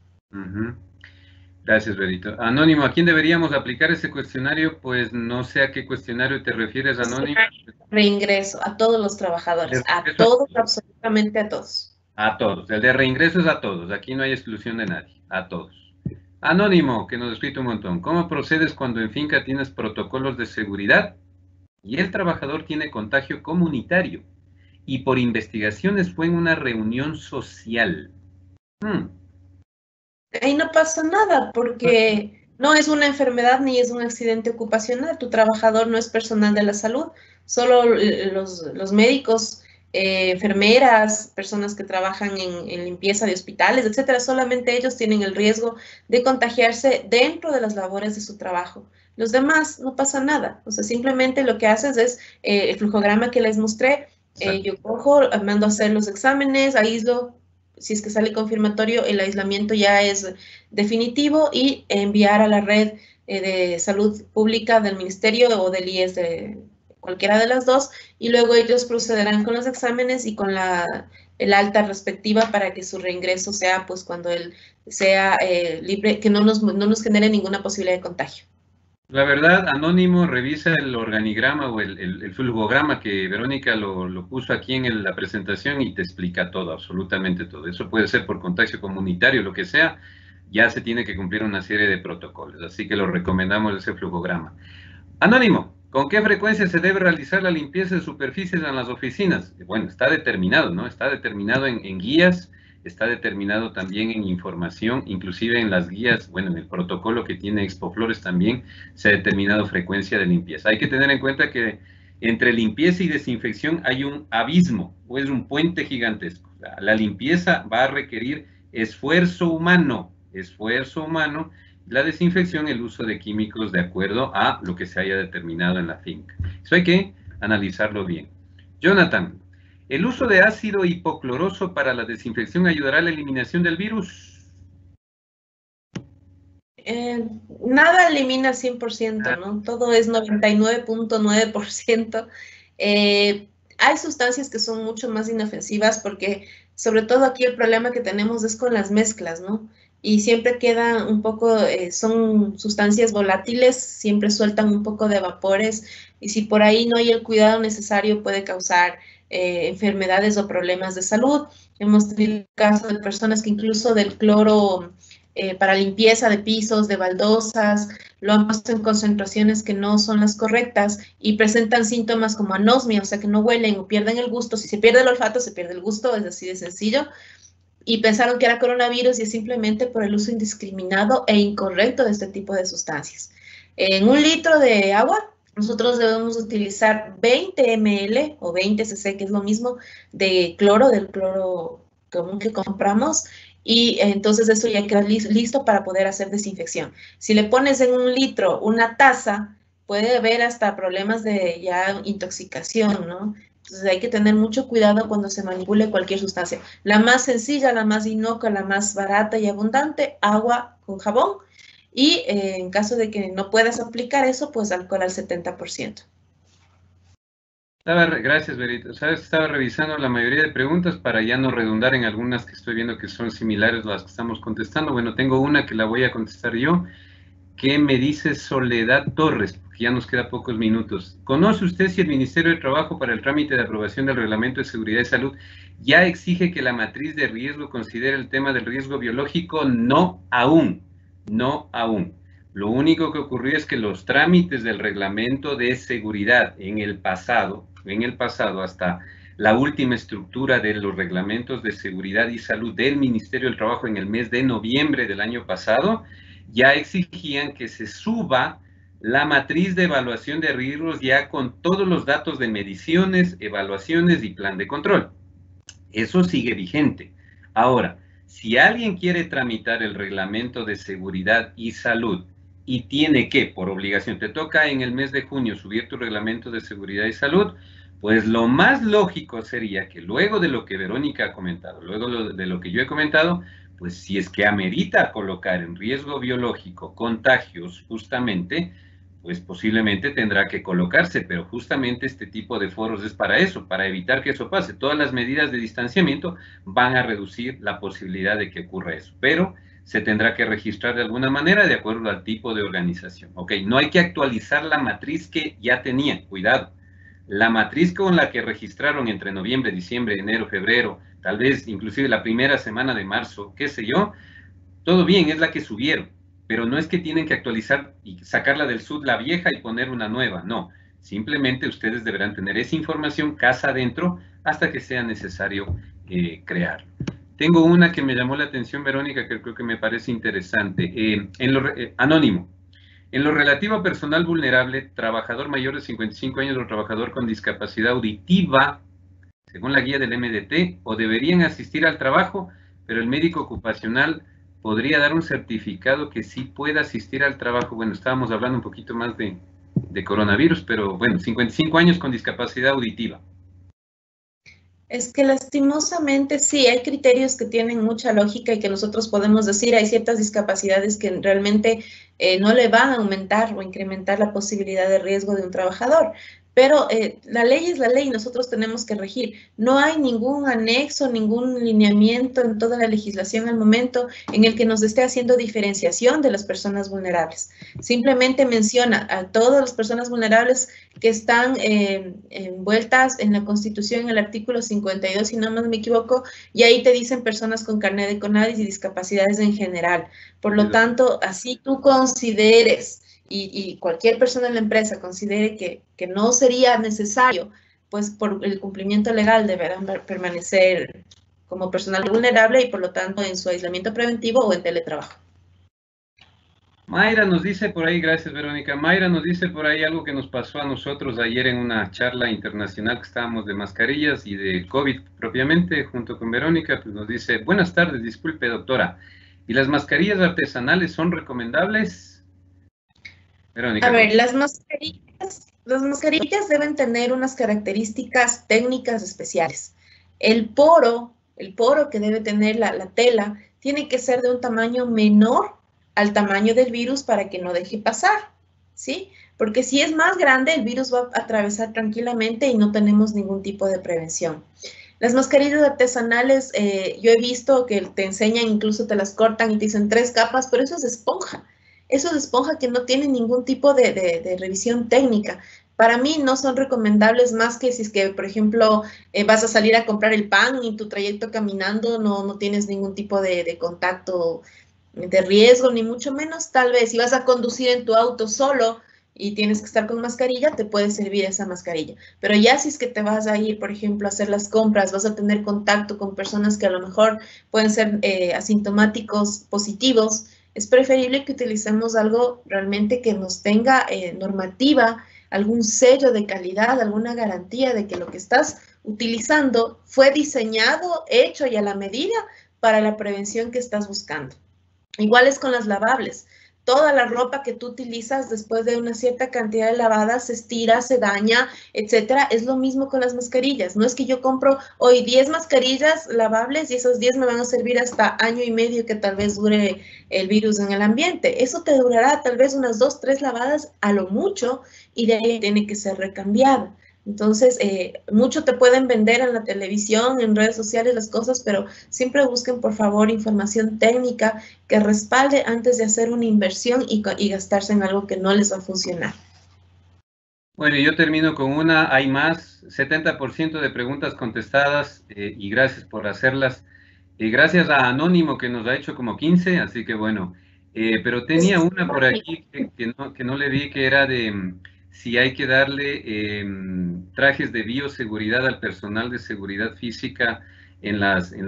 Gracias, Berito. Anónimo, ¿a quién deberíamos aplicar ese cuestionario? Pues no sé a qué cuestionario te refieres, Anónimo. Reingreso, a todos los trabajadores, a todos, absolutamente a todos. A todos, el de reingreso es a todos, aquí no hay exclusión de nadie, a todos. Anónimo, que nos ha escrito un montón, ¿cómo procedes cuando en finca tienes protocolos de seguridad y el trabajador tiene contagio comunitario y por investigaciones fue en una reunión social? Ahí no pasa nada porque no es una enfermedad ni es un accidente ocupacional. Tu trabajador no es personal de la salud, solo los médicos enfermeras, personas que trabajan en limpieza de hospitales, etcétera. Solamente ellos tienen el riesgo de contagiarse dentro de las labores de su trabajo. Los demás no pasa nada. O sea, simplemente lo que haces es el flujograma que les mostré. Yo cojo, mando a hacer los exámenes, aíslo. Si es que sale confirmatorio, el aislamiento ya es definitivo y enviar a la red de salud pública del ministerio o del IES, de cualquiera de las dos, y luego ellos procederán con los exámenes y con el alta respectiva para que su reingreso sea, pues, cuando él sea libre, que no nos genere ninguna posibilidad de contagio. La verdad, Anónimo, revisa el organigrama o el flujograma que Verónica lo puso aquí en la presentación y te explica todo, absolutamente todo. Eso puede ser por contagio comunitario, lo que sea, ya se tiene que cumplir una serie de protocolos, así que lo recomendamos ese flujograma. Anónimo, ¿con qué frecuencia se debe realizar la limpieza de superficies en las oficinas? Bueno, está determinado, ¿no? Está determinado en guías, está determinado también en información, inclusive en las guías, bueno, en el protocolo que tiene Expoflores también se ha determinado frecuencia de limpieza. Hay que tener en cuenta que entre limpieza y desinfección hay un abismo, o es un puente gigantesco. La limpieza va a requerir esfuerzo humano, la desinfección, el uso de químicos de acuerdo a lo que se haya determinado en la finca. Eso hay que analizarlo bien. Jonathan, ¿el uso de ácido hipocloroso para la desinfección ayudará a la eliminación del virus? Nada elimina 100%, ¿no? Todo es 99.9%. Hay sustancias que son mucho más inofensivas porque, sobre todo aquí el problema que tenemos es con las mezclas, ¿no? Y siempre quedan un poco, son sustancias volátiles, siempre sueltan un poco de vapores y si por ahí no hay el cuidado necesario puede causar enfermedades o problemas de salud. Hemos tenido casos de personas que incluso del cloro para limpieza de pisos, de baldosas, lo han puesto en concentraciones que no son las correctas y presentan síntomas como anosmia, o sea que no huelen o pierden el gusto. Si se pierde el olfato, se pierde el gusto, es así de sencillo. Y pensaron que era coronavirus y es simplemente por el uso indiscriminado e incorrecto de este tipo de sustancias. En 1 litro de agua, nosotros debemos utilizar 20 ml o 20 cc, que es lo mismo, de cloro, del cloro común que compramos, y entonces eso ya queda listo para poder hacer desinfección. Si le pones en 1 litro una taza, puede haber hasta problemas de ya intoxicación, ¿no? Entonces hay que tener mucho cuidado cuando se manipule cualquier sustancia. La más sencilla, la más inocua, la más barata y abundante, agua con jabón. Y en caso de que no puedas aplicar eso, pues alcohol al 70%. Gracias, Berito. Sabes, estaba revisando la mayoría de preguntas para ya no redundar en algunas que estoy viendo que son similares a las que estamos contestando. Bueno, tengo una que la voy a contestar yo. ¿Qué me dice Soledad Torres? Porque ya nos queda pocos minutos. ¿Conoce usted si el Ministerio de Trabajo para el trámite de aprobación del Reglamento de Seguridad y Salud ya exige que la matriz de riesgo considere el tema del riesgo biológico? No aún, no aún. Lo único que ocurrió es que los trámites del Reglamento de Seguridad en el pasado hasta la última estructura de los reglamentos de seguridad y salud del Ministerio del Trabajo en el mes de noviembre del año pasado, ya exigían que se suba la matriz de evaluación de riesgos ya con todos los datos de mediciones, evaluaciones y plan de control. Eso sigue vigente. Ahora, si alguien quiere tramitar el reglamento de seguridad y salud y tiene que, por obligación, te toca en el mes de junio subir tu reglamento de seguridad y salud, pues lo más lógico sería que luego de lo que Verónica ha comentado, luego de lo que yo he comentado, pues si es que amerita colocar en riesgo biológico contagios justamente, pues posiblemente tendrá que colocarse, pero justamente este tipo de foros es para eso, para evitar que eso pase. Todas las medidas de distanciamiento van a reducir la posibilidad de que ocurra eso, pero se tendrá que registrar de alguna manera de acuerdo al tipo de organización. Ok, no hay que actualizar la matriz que ya tenían, cuidado. La matriz con la que registraron entre noviembre, diciembre, enero, febrero, tal vez inclusive la primera semana de marzo, qué sé yo, todo bien, es la que subieron, pero no es que tienen que actualizar y sacarla del SUD la vieja y poner una nueva, no. Simplemente ustedes deberán tener esa información casa adentro hasta que sea necesario crearlo. Tengo una que me llamó la atención, Verónica, que creo que me parece interesante. Anónimo. En lo relativo a personal vulnerable, trabajador mayor de 55 años o trabajador con discapacidad auditiva, según la guía del MDT, o deberían asistir al trabajo, pero el médico ocupacional podría dar un certificado que sí pueda asistir al trabajo. Bueno, estábamos hablando un poquito más de coronavirus, pero bueno, 55 años con discapacidad auditiva. Es que lastimosamente sí, hay criterios que tienen mucha lógica y que nosotros podemos decir, hay ciertas discapacidades que realmente no le van a aumentar o incrementar la posibilidad de riesgo de un trabajador. Pero la ley es la ley, nosotros tenemos que regir. No hay ningún anexo, ningún lineamiento en toda la legislación al momento en el que nos esté haciendo diferenciación de las personas vulnerables. Simplemente menciona a todas las personas vulnerables que están envueltas en la Constitución, en el artículo 52, si no me equivoco, y ahí te dicen personas con carnet de CONADIS y discapacidades en general. Por lo tanto, así tú consideres y cualquier persona en la empresa considere que no sería necesario, pues por el cumplimiento legal deberán permanecer como personal vulnerable y por lo tanto en su aislamiento preventivo o en teletrabajo. Mayra nos dice por ahí, gracias Verónica, Mayra nos dice por ahí algo que nos pasó a nosotros ayer en una charla internacional que estábamos de mascarillas y de COVID propiamente, junto con Verónica, pues nos dice, buenas tardes, disculpe doctora, ¿y las mascarillas artesanales son recomendables? Verónica. A ver, las mascarillas deben tener unas características técnicas especiales. El poro que debe tener la tela tiene que ser de un tamaño menor al tamaño del virus para que no deje pasar, ¿sí? Porque si es más grande, el virus va a atravesar tranquilamente y no tenemos ningún tipo de prevención. Las mascarillas artesanales, yo he visto que te enseñan, incluso te las cortan y te dicen 3 capas, pero eso es esponja. Eso es esponja que no tiene ningún tipo de revisión técnica. Para mí no son recomendables más que si es que, por ejemplo, vas a salir a comprar el pan y tu trayecto caminando no tienes ningún tipo de contacto de riesgo, ni mucho menos. Tal vez si vas a conducir en tu auto solo y tienes que estar con mascarilla, te puede servir esa mascarilla. Pero ya si es que te vas a ir, por ejemplo, a hacer las compras, vas a tener contacto con personas que a lo mejor pueden ser asintomáticos positivos, es preferible que utilicemos algo realmente que nos tenga normativa, algún sello de calidad, alguna garantía de que lo que estás utilizando fue diseñado, hecho y a la medida para la prevención que estás buscando. Igual es con las lavables. Toda la ropa que tú utilizas después de una cierta cantidad de lavadas se estira, se daña, etcétera. Es lo mismo con las mascarillas. No es que yo compro hoy 10 mascarillas lavables y esos 10 me van a servir hasta año y medio que tal vez dure el virus en el ambiente. Eso te durará tal vez unas 2, 3 lavadas a lo mucho y de ahí tiene que ser recambiada. Entonces, mucho te pueden vender en la televisión, en redes sociales, las cosas, pero siempre busquen, por favor, información técnica que respalde antes de hacer una inversión y gastarse en algo que no les va a funcionar. Bueno, yo termino con una, hay más, 70% de preguntas contestadas y gracias por hacerlas. Gracias a Anónimo que nos ha hecho como 15, así que bueno, pero tenía una por aquí que no le vi, que era de si hay que darle trajes de bioseguridad al personal de seguridad física en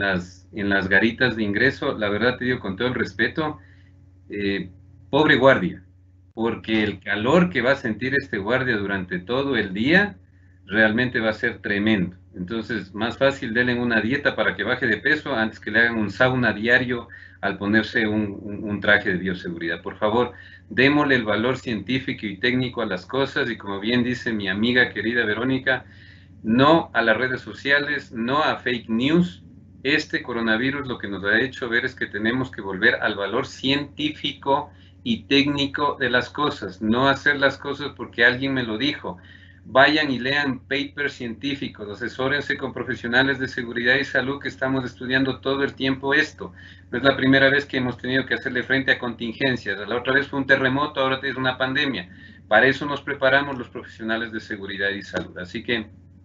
las garitas de ingreso. La verdad te digo con todo el respeto, pobre guardia, porque el calor que va a sentir este guardia durante todo el día realmente va a ser tremendo. Entonces, más fácil denle una dieta para que baje de peso antes que le hagan un sauna diario al ponerse un traje de bioseguridad. Por favor, démosle el valor científico y técnico a las cosas y como bien dice mi amiga querida Verónica, no a las redes sociales, no a fake news. Este coronavirus lo que nos ha hecho ver es que tenemos que volver al valor científico y técnico de las cosas, no hacer las cosas porque alguien me lo dijo. Vayan y lean papers científicos, asesórense con profesionales de seguridad y salud que estamos estudiando todo el tiempo esto. No es la primera vez que hemos tenido que hacerle frente a contingencias. La otra vez fue un terremoto, ahora es una pandemia. Para eso nos preparamos los profesionales de seguridad y salud. Así que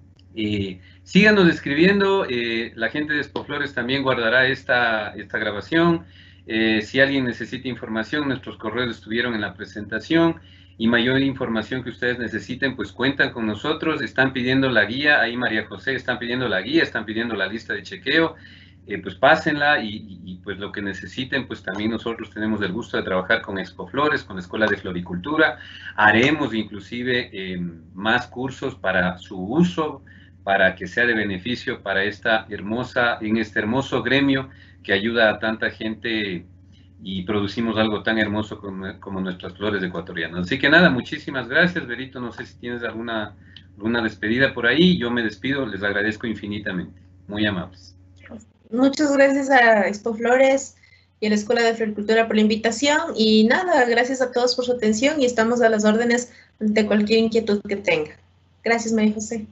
síganos escribiendo. La gente de Expoflores también guardará esta grabación. Si alguien necesita información, nuestros correos estuvieron en la presentación. Y mayor información que ustedes necesiten, pues cuentan con nosotros, están pidiendo la guía, ahí María José, están pidiendo la guía, están pidiendo la lista de chequeo, pues pásenla y pues lo que necesiten, pues también nosotros tenemos el gusto de trabajar con Expoflores, con la Escuela de Floricultura, haremos inclusive más cursos para su uso, para que sea de beneficio para en este hermoso gremio que ayuda a tanta gente y producimos algo tan hermoso como nuestras flores ecuatorianas. Así que nada, muchísimas gracias, Berito. No sé si tienes alguna despedida por ahí. Yo me despido, les agradezco infinitamente. Muy amables. Muchas gracias a Expo Flores y a la Escuela de Floricultura por la invitación. Y nada, gracias a todos por su atención y estamos a las órdenes ante cualquier inquietud que tenga. Gracias, María José.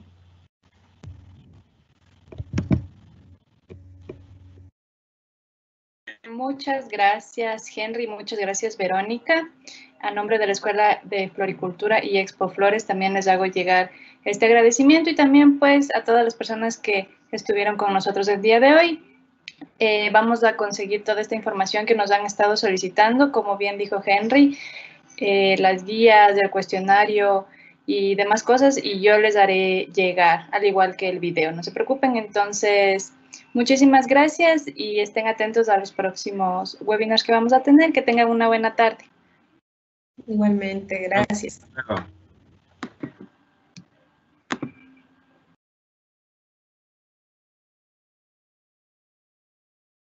Muchas gracias, Henry. Muchas gracias, Verónica. A nombre de la Escuela de Floricultura y Expo Flores también les hago llegar este agradecimiento y también pues a todas las personas que estuvieron con nosotros el día de hoy. Vamos a conseguir toda esta información que nos han estado solicitando, como bien dijo Henry, las guías del cuestionario y demás cosas, y yo les haré llegar, al igual que el video. No se preocupen, entonces, muchísimas gracias y estén atentos a los próximos webinars que vamos a tener. Que tengan una buena tarde. Igualmente, gracias.